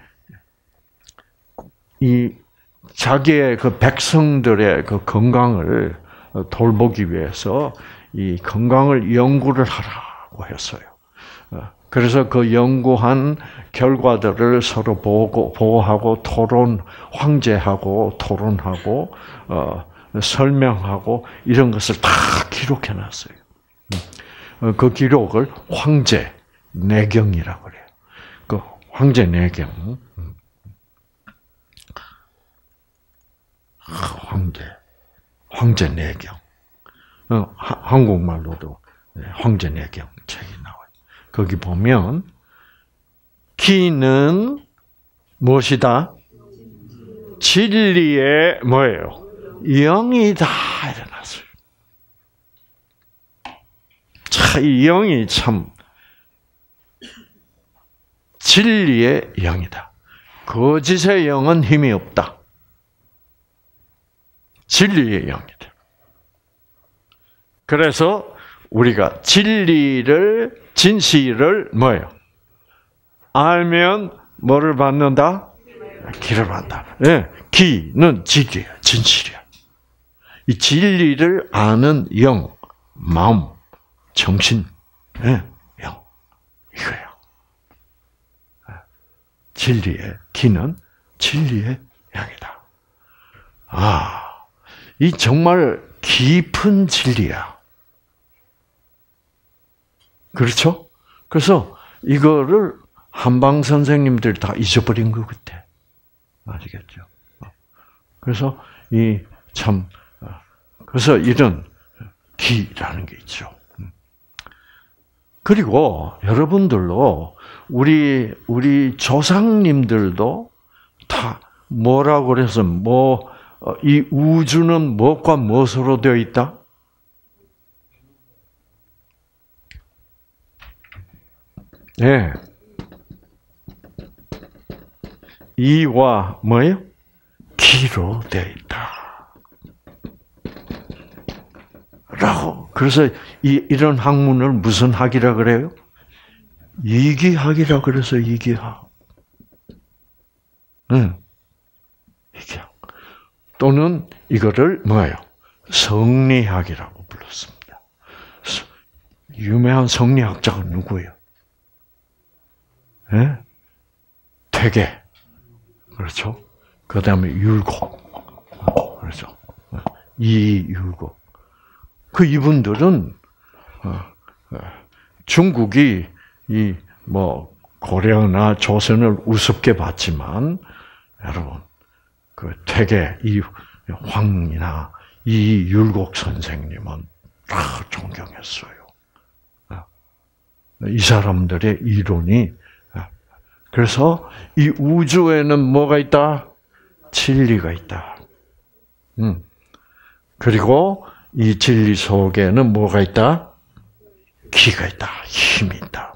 자기의 그 백성들의 그 건강을 돌보기 위해서 이 건강을 연구를 하라고 했어요. 그래서 그 연구한 결과들을 서로 보고하고 황제하고 토론하고, 설명하고, 이런 것을 다 기록해 놨어요. 그 기록을 황제 내경이라고 그래요. 그 황제 내경. 황제 내경. 한국말로도 황제 내경 책이 나와요. 거기 보면 기는 무엇이다? 진리의 뭐예요? 영이다 이래놨어요. 이 영이 참 진리의 영이다. 거짓의 영은 힘이 없다. 진리의 영이다. 그래서 우리가 진실을 뭐예요? 알면 뭐를 받는다? 기를 받는다. 예, 기는 진리야, 진실이야. 이 진리를 아는 영, 마음, 정신, 영, 이거예요. 기는 진리의 영이다. 이 정말 깊은 진리야. 그렇죠? 그래서 이거를 한방 선생님들이 다 잊어버린 것 같아. 아시겠죠? 그래서 그래서 이런 기라는 게 있죠. 그리고 여러분들도 우리 조상님들도 다 뭐라고 그래서 이 우주는 무엇과 무엇으로 되어 있다? 네. 이와 뭐예요? 기로 되어 있다. 라고. 그래서 이런 학문을 무슨 학이라 그래요? 이기학이라 그래서 이기학. 이기학. 또는 이거를 뭐예요? 성리학이라고 불렀습니다. 유명한 성리학자가 누구예요? 예? 퇴계. 그렇죠? 그 다음에 율곡. 그렇죠? 이율곡. 이분들은, 중국이 고려나 조선을 우습게 봤지만, 여러분, 퇴계, 황이나 이율곡 선생님은 다 존경했어요. 이 사람들의 이론이, 그래서 이 우주에는 뭐가 있다? 진리가 있다. 그리고 이 진리 속에는 뭐가 있다? 기가 있다. 힘이 있다.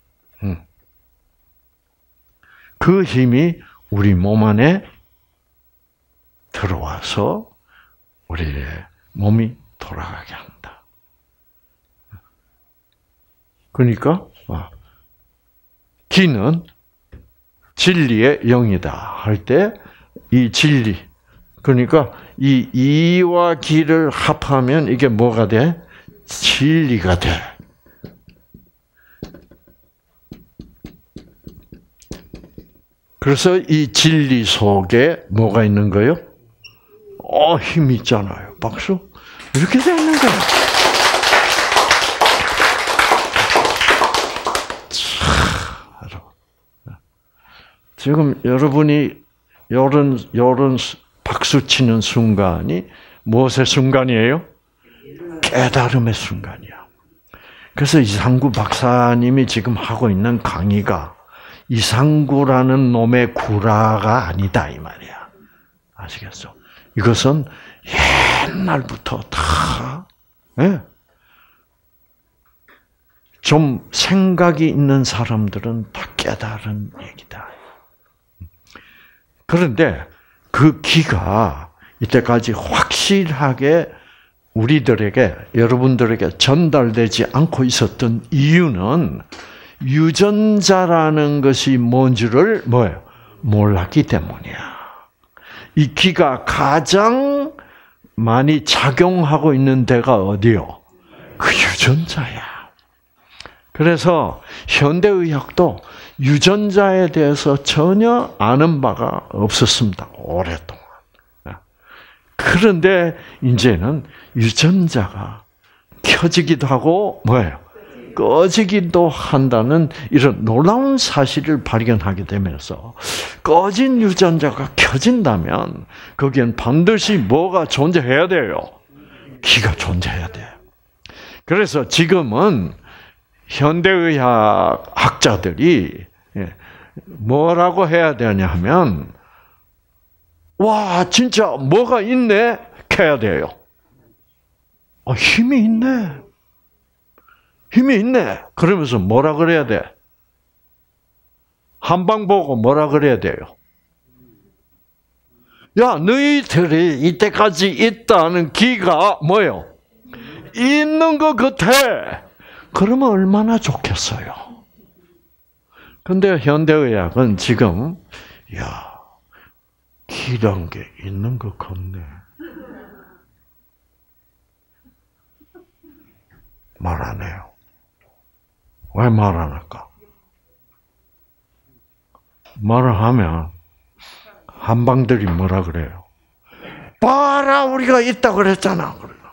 그 힘이 우리 몸 안에 들어와서 우리의 몸이 돌아가게 한다. 그러니까 기는 진리의 영이다 할 때 이 진리, 그러니까 이 이와 기를 합하면 이게 뭐가 돼? 진리가 돼. 그래서 이 진리 속에 뭐가 있는 거예요? 힘이 있잖아요. 박수. 이렇게 되는 거예요. 지금 여러분이 요런 박수 치는 순간이 무엇의 순간이에요? 깨달음의 순간이야. 그래서 이상구 박사님이 지금 하고 있는 강의가 이상구라는 놈의 구라가 아니다 이 말이야. 아시겠죠? 이것은 옛날부터 다 좀 생각이 있는 사람들은 다 깨달은 얘기다. 그런데 그 기가 이때까지 확실하게 우리들에게, 여러분들에게 전달되지 않고 있었던 이유는 유전자라는 것이 뭔지를 몰랐기 때문이야. 이 기가 가장 많이 작용하고 있는 데가 어디요? 그 유전자야. 그래서 현대의학도 유전자에 대해서 전혀 아는 바가 없었습니다. 오랫동안. 그런데 이제는 유전자가 켜지기도 하고 꺼지기도 한다는 이런 놀라운 사실을 발견하게 되면서 꺼진 유전자가 켜진다면 거기엔 반드시 뭐가 존재해야 돼요? 기가 존재해야 돼요. 그래서 지금은 현대의학 학자들이 뭐라고 해야 되냐 하면 와 진짜 뭐가 있네 켜야 돼요. 힘이 있네. 힘이 있네. 그러면서 뭐라 그래야 돼? 한방 보고 뭐라 그래야 돼요? 야 너희들이 이때까지 있다는 기가 뭐요? 있는 것 같아. 그러면 얼마나 좋겠어요. 근데 현대의학은 지금 기란 게 있는 것 같네. 말 안 해요. 왜 말 안 할까? 말을 하면 한방들이 뭐라 그래요? 봐라 우리가 있다 그랬잖아.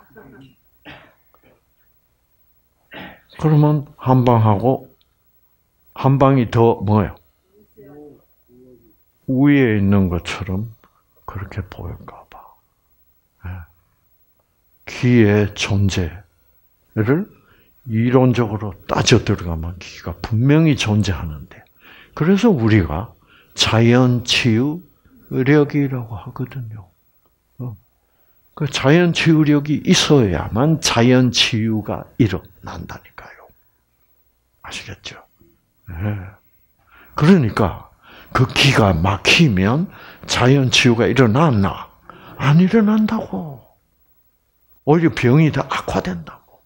그러면 한방하고 한방이 더 뭐예요? 위에 있는 것처럼 그렇게 보일까 봐. 기의 존재를 이론적으로 따져 들어가면 기가 분명히 존재하는데, 그래서 우리가 자연치유력이라고 하거든요. 그 자연치유력이 있어야만 자연치유가 일어난다니까요. 아시겠죠? 그러니까 그 기가 막히면 자연치유가 일어났나? 안 일어난다고. 오히려 병이 더 악화된다고.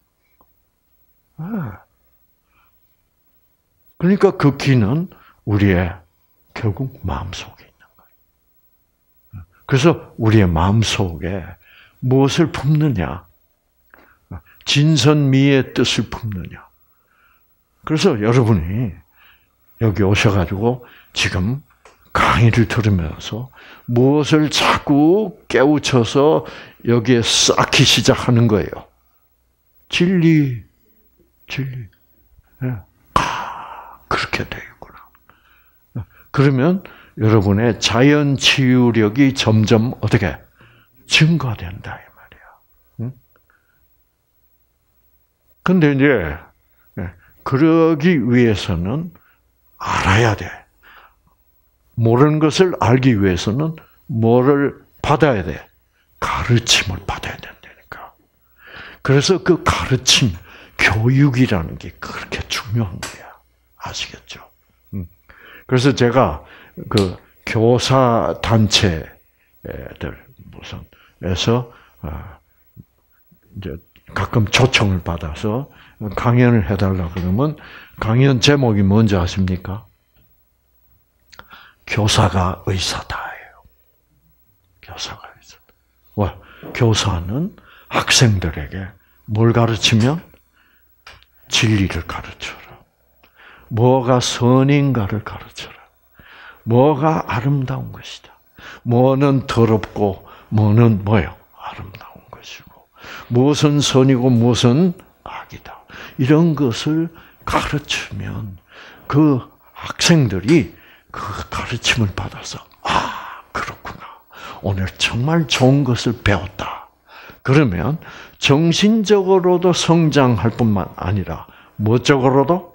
그러니까 그 기는 우리의 결국 마음속에 있는 거예요. 그래서 우리의 마음속에 무엇을 품느냐? 진선미의 뜻을 품느냐? 그래서 여러분이 여기 오셔가지고 지금 강의를 들으면서 무엇을 자꾸 깨우쳐서 여기에 쌓기 시작하는 거예요. 진리. 그렇게 되겠구나. 그러면 여러분의 자연 치유력이 점점 어떻게 증가된다 이 말이야. 근데 이제 그러기 위해서는 알아야 돼. 모르는 것을 알기 위해서는 뭐를 받아야 돼? 가르침을 받아야 된다니까. 그래서 그 가르침, 교육이라는 게 그렇게 중요한 거야. 아시겠죠? 그래서 제가 교사 단체들 무슨에서 이제 가끔 초청을 받아서 강연을 해달라 그러면 강연 제목이 뭔지 아십니까? 교사가 의사다예요. 교사가 의사다. 왜? 교사는 학생들에게 뭘 가르치면? 진리를 가르쳐라. 뭐가 선인가를 가르쳐라. 뭐가 아름다운 것이다. 뭐는 더럽고 뭐는 뭐요? 아름다운 것이고. 무엇은 선이고 무엇은 악이다. 이런 것을 가르치면 그 학생들이 그 가르침을 받아서 그렇구나. 오늘 정말 좋은 것을 배웠다. 그러면 정신적으로도 성장할 뿐만 아니라 뭐적으로도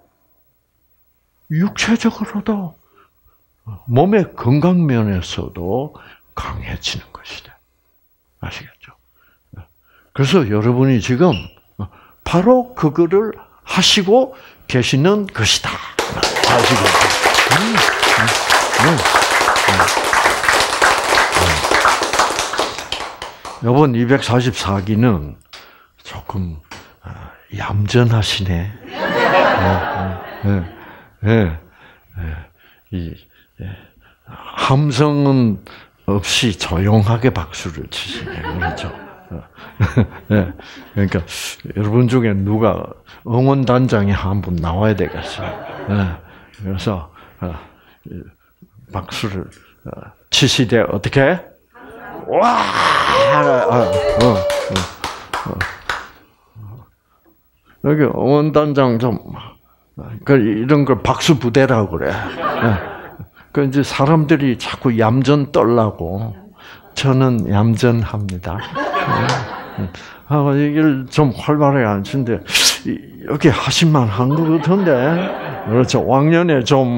육체적으로도 몸의 건강 면에서도 강해지는 것이다. 아시겠죠? 그래서 여러분이 지금 바로 그거를 하시고 계시는 것이다. 아시겠죠? 이번 244기는 조금 얌전하시네. 이 함성은 없이 조용하게 박수를 치시네. 그렇죠? 그러니까 여러분 중에 누가 응원단장이 한 분 나와야 되겠어요. 그래서 박수를 치시되 어떻게? 와! 여기 응원단장 좀 이런 걸 박수 부대라고 그래. 그 이제 사람들이 자꾸 얌전 떨라고 저는 얌전합니다. 이걸 좀 활발하게 하시는데 여기 하실만 한 것 같은데 그렇죠. 왕년에 좀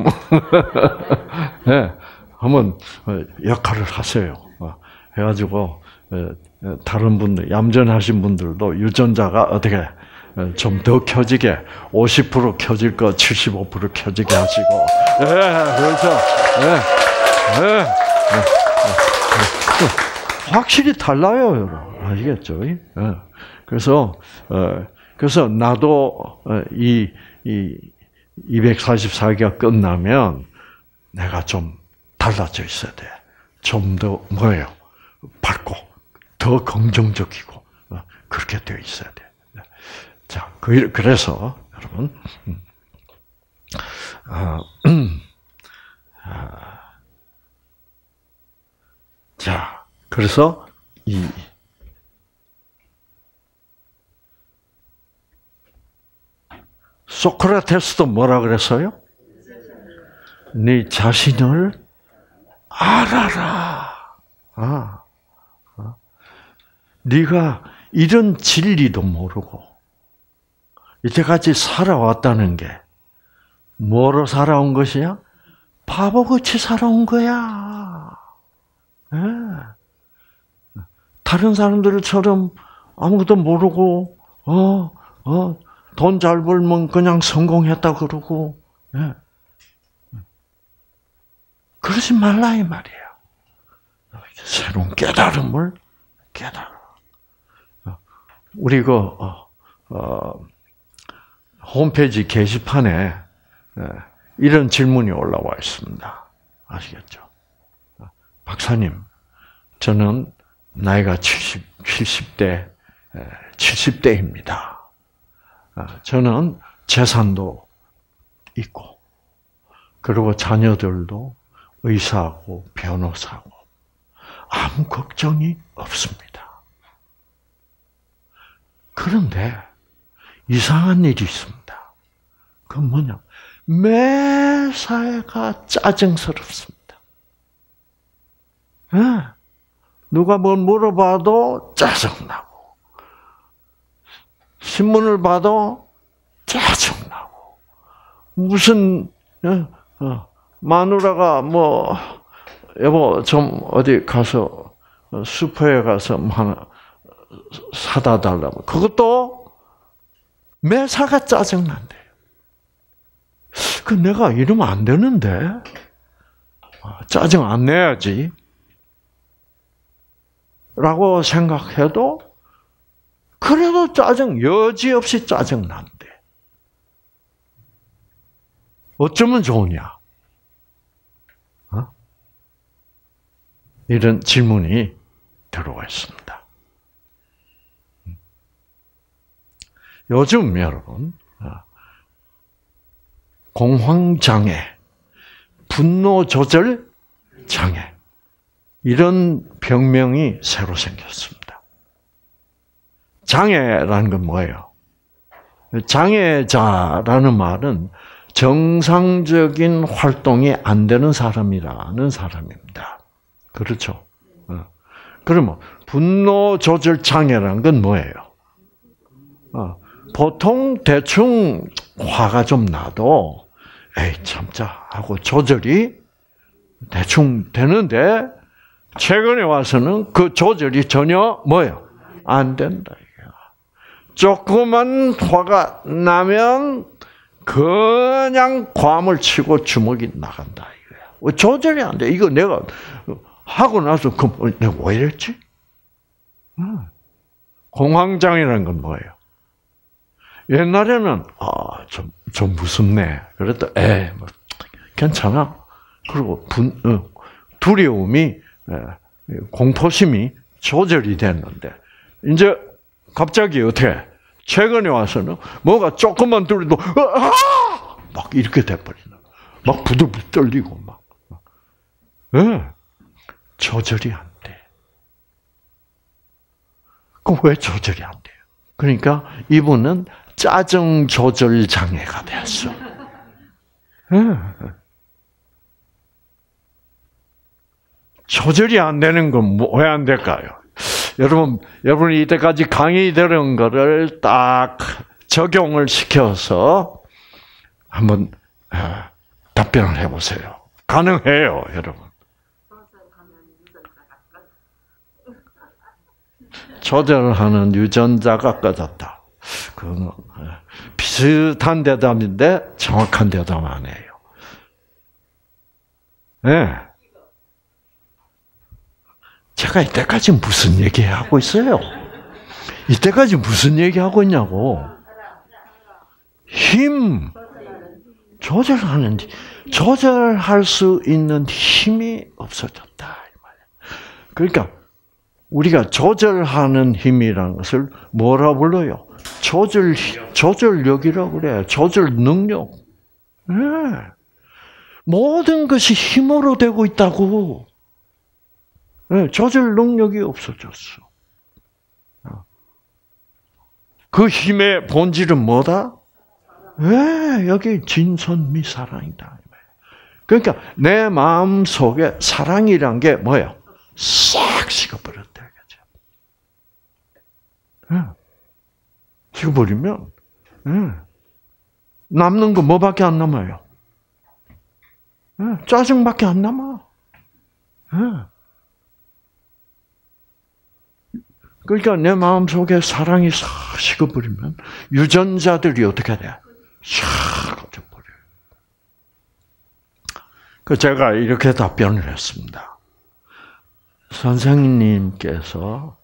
한번 역할을 하세요. 해가지고 다른 분들 얌전하신 분들도 유전자가 어떻게 좀 더 켜지게 50% 켜질 거 75% 켜지게 하시고 그렇죠. 확실히 달라요, 여러분. 아시겠죠? 그래서 나도 이 244기가 끝나면 내가 좀 달라져 있어야 돼. 좀 더 뭐예요? 밝고 더 긍정적이고 그렇게 되어 있어야 돼. 자, 그래서 여러분, 자, 그래서 이 소크라테스도 뭐라 그랬어요? 네 자신을 알아라. 네가 이런 진리도 모르고 이때까지 살아왔다는 게 뭐로 살아온 것이야? 바보같이 살아온 거야. 다른 사람들처럼 아무것도 모르고 돈 잘 벌면 그냥 성공했다 그러고 그러지 말라 이 말이에요. 새로운 깨달음을 깨달아. 우리 홈페이지 게시판에 이런 질문이 올라와 있습니다. 아시겠죠? 박사님, 저는 나이가 70대입니다. 저는 재산도 있고, 그리고 자녀들도 의사하고 변호사고, 아무 걱정이 없습니다. 그런데 이상한 일이 있습니다. 그건 뭐냐? 매사가 짜증스럽습니다. 누가 뭘 물어봐도 짜증나고, 신문을 봐도 짜증나고, 무슨 마누라가 여보 좀 어디 가서 슈퍼에 가서 하나 사다 달라고, 그것도 매사가 짜증난대요. 내가 이러면 안 되는데 짜증 안 내야지 라고 생각해도 그래도 여지없이 짜증난대. 어쩌면 좋으냐? 이런 질문이 들어와 있습니다. 요즘 여러분 공황장애, 분노조절 장애 이런 병명이 새로 생겼습니다. 장애라는 건 뭐예요? 장애자라는 말은 정상적인 활동이 안 되는 사람이라는 사람입니다. 그렇죠? 그러면 분노 조절 장애라는 건 뭐예요? 보통 대충 화가 좀 나도 에이 참자 하고 조절이 대충 되는데 최근에 와서는 그 조절이 전혀 뭐예요? 안 된다. 조그만 화가 나면 그냥 괌을 치고 주먹이 나간다 이거야. 조절이 안 돼. 이거 내가 하고 나서 내가 왜 이랬지? 공황장애라는 건 뭐예요? 옛날에는 좀 무섭네. 그랬다. 뭐 괜찮아. 그리고 두려움이 공포심이 조절이 됐는데 이제 갑자기 어떻게? 최근에 와서는 뭐가 조금만 들려도 막 이렇게 돼버리는. 막 부들부들 떨리고 막. 조절이 안 돼. 그럼 왜 조절이 안 돼요? 그러니까 이분은 짜증 조절 장애가 됐어. 조절이 안 되는 건 왜 안 될까요? 여러분이 이때까지 강의 들은 거를 딱 적용을 시켜서 한번 답변을 해보세요. 가능해요, 여러분. 조절하는 유전자가 꺼졌다. 그건 비슷한 대답인데 정확한 대답 아니에요. 네. 제가 이때까지 무슨 얘기하고 있어요? 이때까지 무슨 얘기하고 있냐고. 힘. 조절할 수 있는 힘이 없어졌다. 그러니까 우리가 조절하는 힘이라는 것을 뭐라 불러요? 조절력이라고 그래. 조절 능력. 네. 모든 것이 힘으로 되고 있다고. 네, 조절 능력이 없어졌어. 그 힘의 본질은 뭐다? 네, 여기 진선미사랑이다. 그러니까 내 마음 속에 사랑이란 게 뭐예요? 싹 식어버렸다. 네. 식어버리면 남는 거 뭐밖에 안 남아요? 짜증밖에 안 남아. 그러니까 내 마음속에 사랑이 싹 식어버리면 유전자들이 어떻게 돼? 싹 꺼져버려요. 그 제가 이렇게 답변을 했습니다. 선생님께서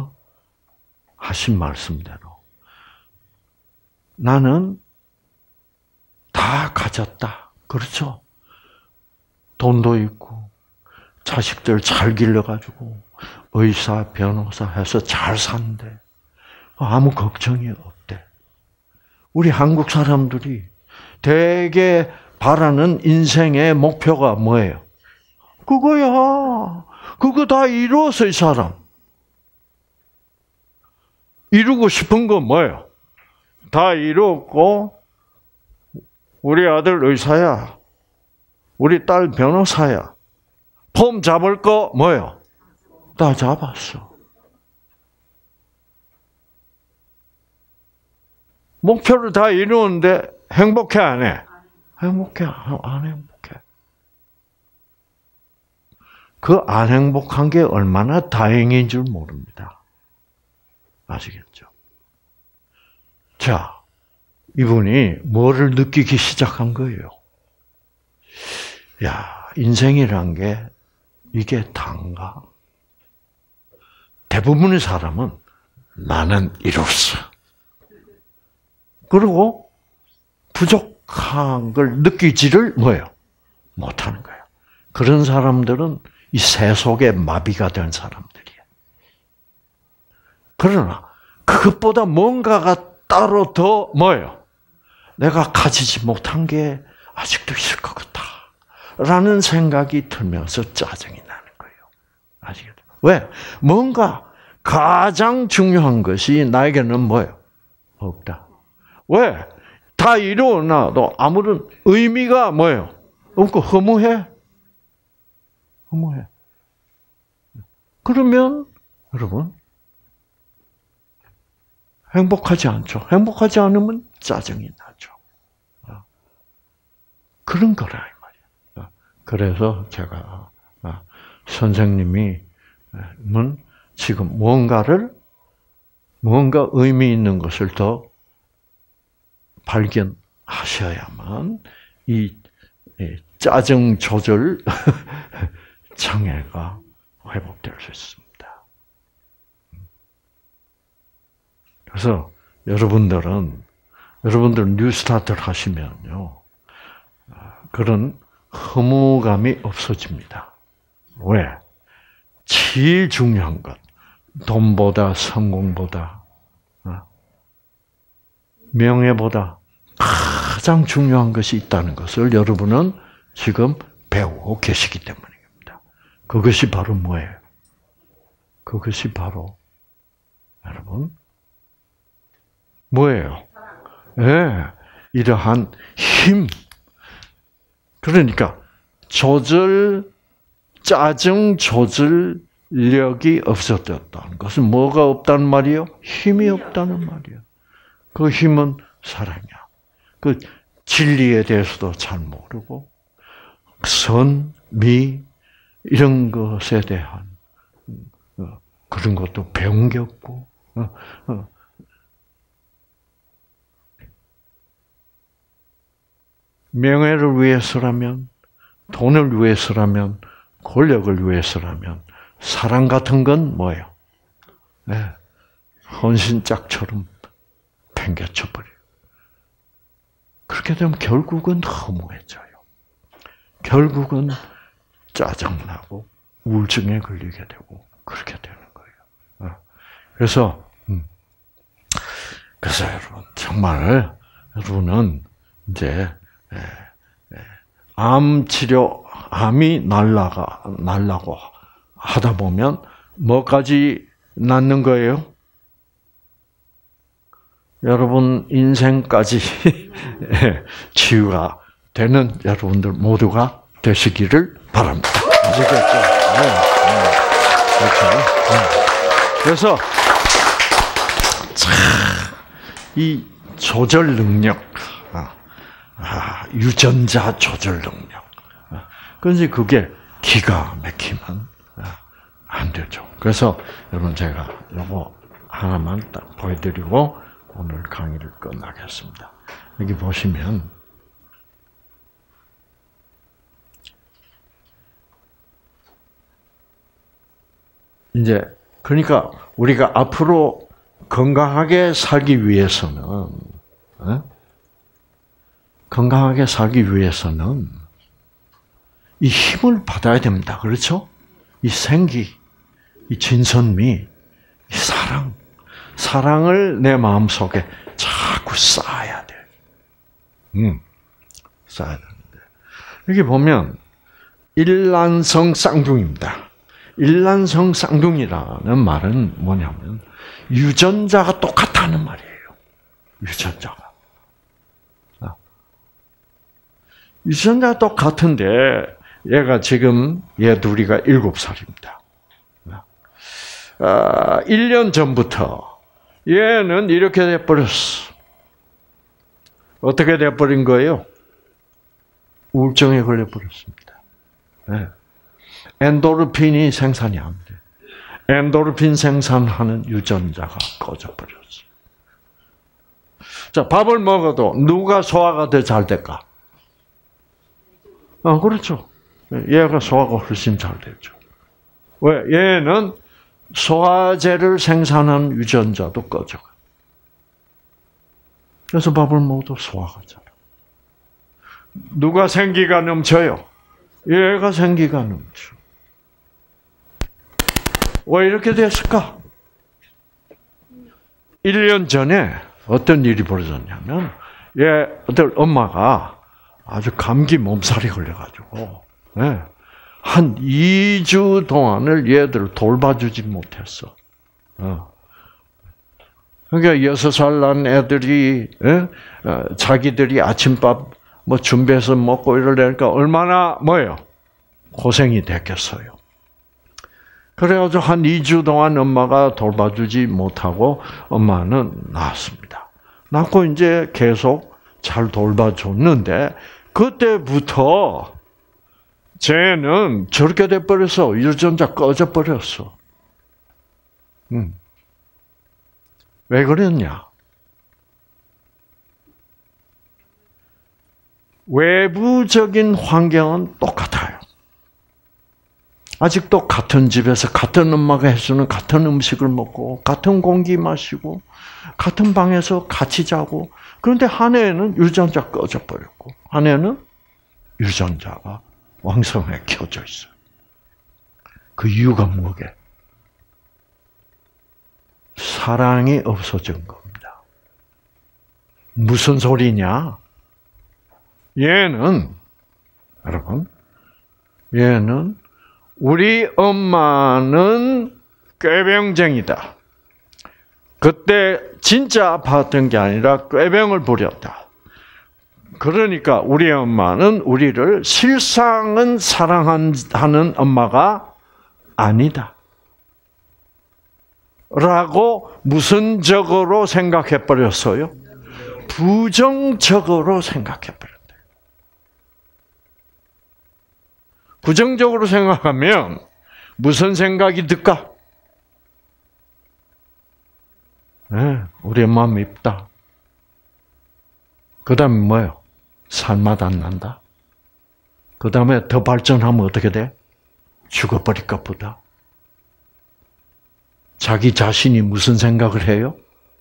하신 말씀대로 나는 다 가졌다. 그렇죠? 돈도 있고 자식들 잘 길러가지고 의사, 변호사 해서 잘 산대. 아무 걱정이 없대. 우리 한국 사람들이 되게 바라는 인생의 목표가 뭐예요? 그거야. 그거 다 이루었어, 이 사람. 이루고 싶은 건 뭐예요? 다 이루었고, 우리 아들 의사야. 우리 딸 변호사야. 폼 잡을 거 뭐예요? 다 잡았어. 목표를 다 이루는데 행복해 안 해? 행복해 안 행복해? 그 안 행복한 게 얼마나 다행인 줄 모릅니다. 아시겠죠? 자, 이분이 뭐를 느끼기 시작한 거예요? 야, 인생이란 게 이게 단가? 대부분의 사람은 나는 이뤘어. 그리고 부족한 걸 느끼지를 뭐예요? 못하는 거예요. 그런 사람들은 이 새 속에 마비가 된 사람들이에요. 그러나 그것보다 뭔가가 따로 더 뭐예요? 내가 가지지 못한 게 아직도 있을 것 같다. 라는 생각이 들면서 짜증이 나는 거예요. 아시겠죠? 왜? 뭔가 가장 중요한 것이 나에게는 뭐예요? 없다. 왜? 다 이루어놔도 아무런 의미가 뭐예요? 없고 허무해. 허무해. 그러면 여러분 행복하지 않죠. 행복하지 않으면 짜증이 나죠. 그런 거라 이 말이야. 그래서 제가 선생님이 지금 무언가 의미 있는 것을 더 발견하셔야만 이 짜증 조절 장애가 회복될 수 있습니다. 그래서 여러분들 뉴스타트를 하시면요, 그런 허무감이 없어집니다. 왜? 제일 중요한 것, 돈보다 성공보다 명예보다 가장 중요한 것이 있다는 것을 여러분은 지금 배우고 계시기 때문입니다. 그것이 바로 뭐예요? 그것이 바로 여러분 뭐예요? 예, 이러한 힘. 그러니까 짜증 조절력이 없어졌다는 것은 뭐가 없다는 말이에요? 힘이 없다는 말이에요. 그 힘은 사랑이야. 그 진리에 대해서도 잘 모르고 선, 미 이런 것에 대한 그런 것도 배운 게 없고 명예를 위해서라면, 돈을 위해서라면, 권력을 위해서라면 사랑 같은 건 뭐예요? 네, 헌신짝처럼 팽개쳐 버려요. 그렇게 되면 결국은 허무해져요. 결국은 짜증나고 우울증에 걸리게 되고 그렇게 되는 거예요. 그래서 여러분 정말 여러분은 이제 암 치료, 암이 날라고 하다 보면 뭐까지 낫는 거예요? 여러분 인생까지 치유가 되는 여러분들 모두가 되시기를 바랍니다. 아시겠죠? 그렇죠. 그래서 이 조절 능력, 유전자 조절 능력. 그런데 그게 기가 막히면 안 되죠. 그래서 여러분 제가 요거 하나만 딱 보여드리고 오늘 강의를 끝나겠습니다. 여기 보시면 이제 그러니까 우리가 앞으로 건강하게 살기 위해서는 이 힘을 받아야 됩니다. 그렇죠? 이 생기, 이 진선미, 이 사랑을 내 마음속에 자꾸 쌓아야 돼. 쌓아야 되는데. 여기 보면 일란성 쌍둥이입니다. 일란성 쌍둥이라는 말은 뭐냐면 유전자가 똑같다는 말이에요. 유전자가. 유전자가 똑같은데 얘가 지금 얘 둘이가 7살입니다. 1년 전부터 얘는 이렇게 돼버렸어. 어떻게 돼버린 거예요? 우울증에 걸려버렸습니다. 네. 엔도르핀이 생산이 안 돼. 엔도르핀 생산하는 유전자가 꺼져버렸어. 자, 밥을 먹어도 누가 소화가 더 잘 될까? 그렇죠. 얘가 소화가 훨씬 잘 되죠. 왜? 얘는 소화제를 생산하는 유전자도 꺼져가. 그래서 밥을 먹어도 소화가 잘. 누가 생기가 넘쳐요? 얘가 생기가 넘쳐. 왜 이렇게 됐을까? 1년 전에 어떤 일이 벌어졌냐면, 어떤 엄마가 아주 감기 몸살이 걸려가지고, 한 2주 동안을 얘들을 돌봐주지 못했어. 그러니까 6살 난 애들이 자기들이 아침밥 뭐 준비해서 먹고 이러려니까 얼마나 뭐예요? 고생이 됐겠어요. 그래가지고 한 2주 동안 엄마가 돌봐주지 못하고 엄마는 낳았습니다. 낳고 이제 계속 잘 돌봐줬는데 그때부터 쟤는 저렇게 돼버려서 유전자 꺼져버렸어. 왜 그랬냐? 외부적인 환경은 똑같아요. 아직도 같은 집에서 같은 엄마가 해주는 같은 음식을 먹고 같은 공기 마시고 같은 방에서 같이 자고 그런데 한 해에는 유전자 꺼져 버렸고 한 해는 유전자가 왕성하게 켜져 있어요. 그 이유가 뭐게? 사랑이 없어진 겁니다. 무슨 소리냐? 얘는 여러분, 얘는 우리 엄마는 꾀병쟁이다. 그때 진짜 아팠던 게 아니라 꾀병을 부렸다. 그러니까 우리 엄마는 우리를 실상은 사랑하는 엄마가 아니다. 라고 무슨적으로 생각해 버렸어요? 부정적으로 생각해 버렸다. 부정적으로 생각하면 무슨 생각이 들까? 우리 엄마 밉다. 그 다음에 뭐예요? 살맛 안 난다. 그 다음에 더 발전하면 어떻게 돼? 죽어버릴까 보다. 자기 자신이 무슨 생각을 해요?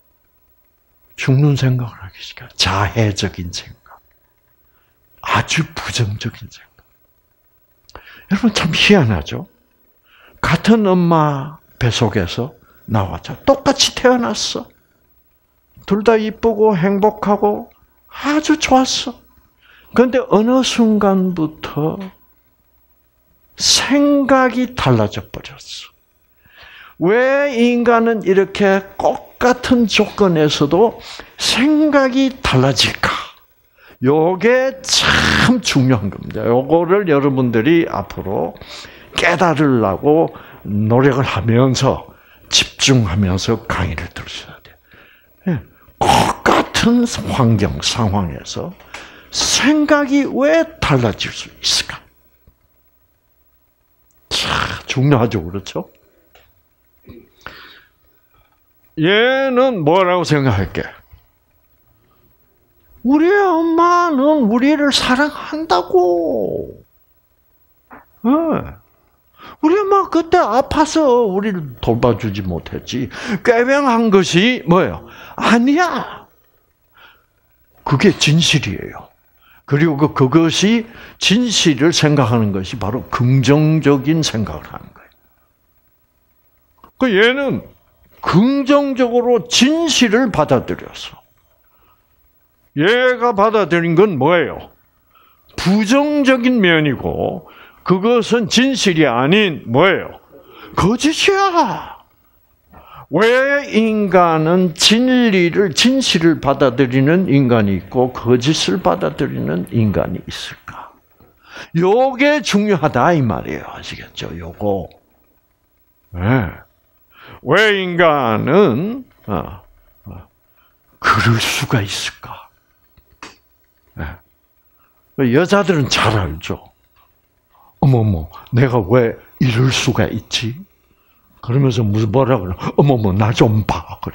죽는 생각을 하기 시작해요. 자해적인 생각. 아주 부정적인 생각. 여러분 참 희한하죠? 같은 엄마 뱃속에서 나왔죠. 똑같이 태어났어. 둘 다 이쁘고 행복하고 아주 좋았어. 그런데 어느 순간부터 생각이 달라져 버렸어. 왜 인간은 이렇게 똑같은 조건에서도 생각이 달라질까? 요게 참 중요한 겁니다. 요거를 여러분들이 앞으로 깨달으려고 노력을 하면서 집중하면서 강의를 들으셔야 돼요. 똑같은 환경, 상황에서 생각이 왜 달라질 수 있을까? 참 중요하죠, 그렇죠? 얘는 뭐라고 생각할게? 우리 엄마는 우리를 사랑한다고. 우리 엄마 그때 아파서 우리를 돌봐주지 못했지. 꾀병한 것이 뭐예요? 아니야. 그게 진실이에요. 그리고 그것이 진실을 생각하는 것이 바로 긍정적인 생각을 하는 거예요. 그 얘는 긍정적으로 진실을 받아들였어. 얘가 받아들인 건 뭐예요? 부정적인 면이고 그것은 진실이 아닌 뭐예요? 거짓이야. 왜 인간은 진실을 받아들이는 인간이 있고 거짓을 받아들이는 인간이 있을까? 요게 중요하다 이 말이에요. 아시겠죠? 요거. 네. 왜 인간은 그럴 수가 있을까? 네. 여자들은 잘 알죠. 어머머, 내가 왜 이럴 수가 있지? 그러면서 무슨 뭐라 그래? 어머머, 나 좀 봐. 그래.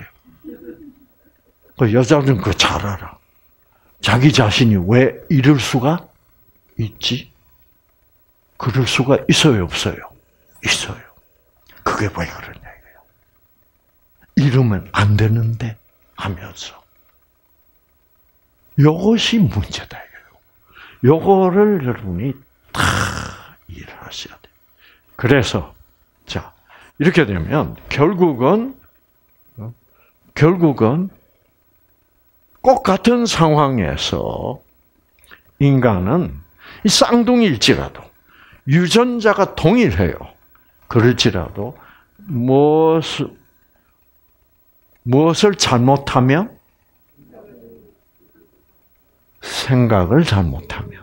그 여자들은 그거 잘 알아. 자기 자신이 왜 이럴 수가 있지? 그럴 수가 있어요, 없어요? 있어요. 그게 왜 그러냐 이거예요. 이러면 안 되는데 하면서. 요것이 문제다 이거예요. 요거를 여러분이 다 이해를 하셔야 돼요. 그래서 자, 이렇게 되면 결국은 꼭 같은 상황에서 인간은 이 쌍둥이일지라도 유전자가 동일해요. 그럴지라도 무엇을 잘못하면? 생각을 잘못하면.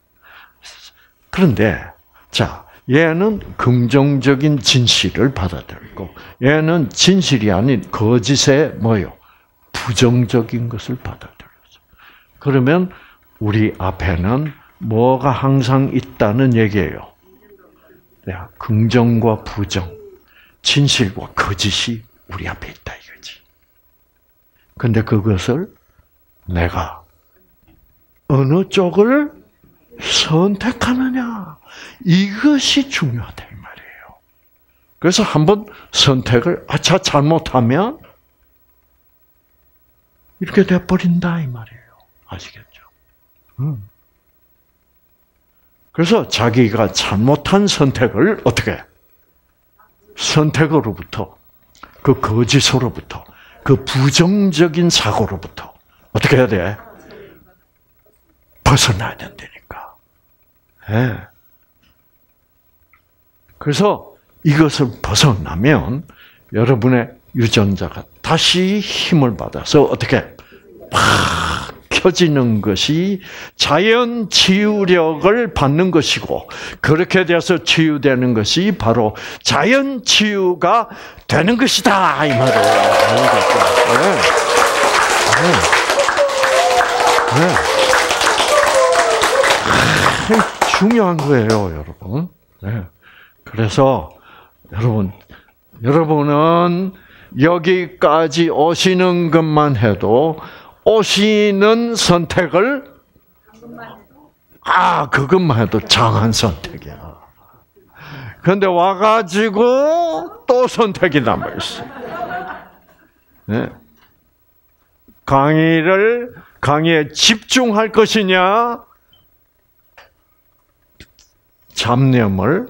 그런데 자, 얘는 긍정적인 진실을 받아들이고 얘는 진실이 아닌 거짓의 뭐요? 부정적인 것을 받아들여요. 그러면 우리 앞에는 뭐가 항상 있다는 얘기예요? 긍정과 부정, 진실과 거짓이 우리 앞에 있다 이거지. 근데 그것을 내가 어느 쪽을 선택하느냐, 이것이 중요하다 이 말이에요. 그래서 한번 선택을 잘못하면 이렇게 돼버린다 이 말이에요. 아시겠죠? 그래서 자기가 잘못한 선택을 어떻게? 선택으로부터, 그 거짓으로부터, 그 부정적인 사고로부터 어떻게 해야 돼? 벗어나야 된다니까. 네. 그래서 이것을 벗어나면 여러분의 유전자가 다시 힘을 받아서 어떻게 팍 켜지는 것이 자연 치유력을 받는 것이고, 그렇게 돼서 치유되는 것이 바로 자연 치유가 되는 것이다 이 말이에요. 네. 네. 네. 중요한 거예요, 여러분. 네. 그래서 여러분은 여기까지 오시는 것만 해도 오시는 선택을 그것만 해도 장한 선택이야. 그런데 와가지고 또 선택이 남아 있어. 네. 강의에 집중할 것이냐, 잡념을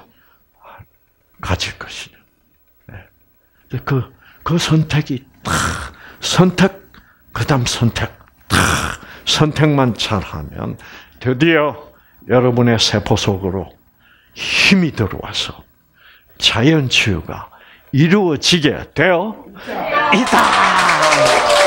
가질 것이냐. 네. 그 선택이 그다음 선택만 잘하면 드디어 여러분의 세포 속으로 힘이 들어와서 자연 치유가 이루어지게 되어 있다.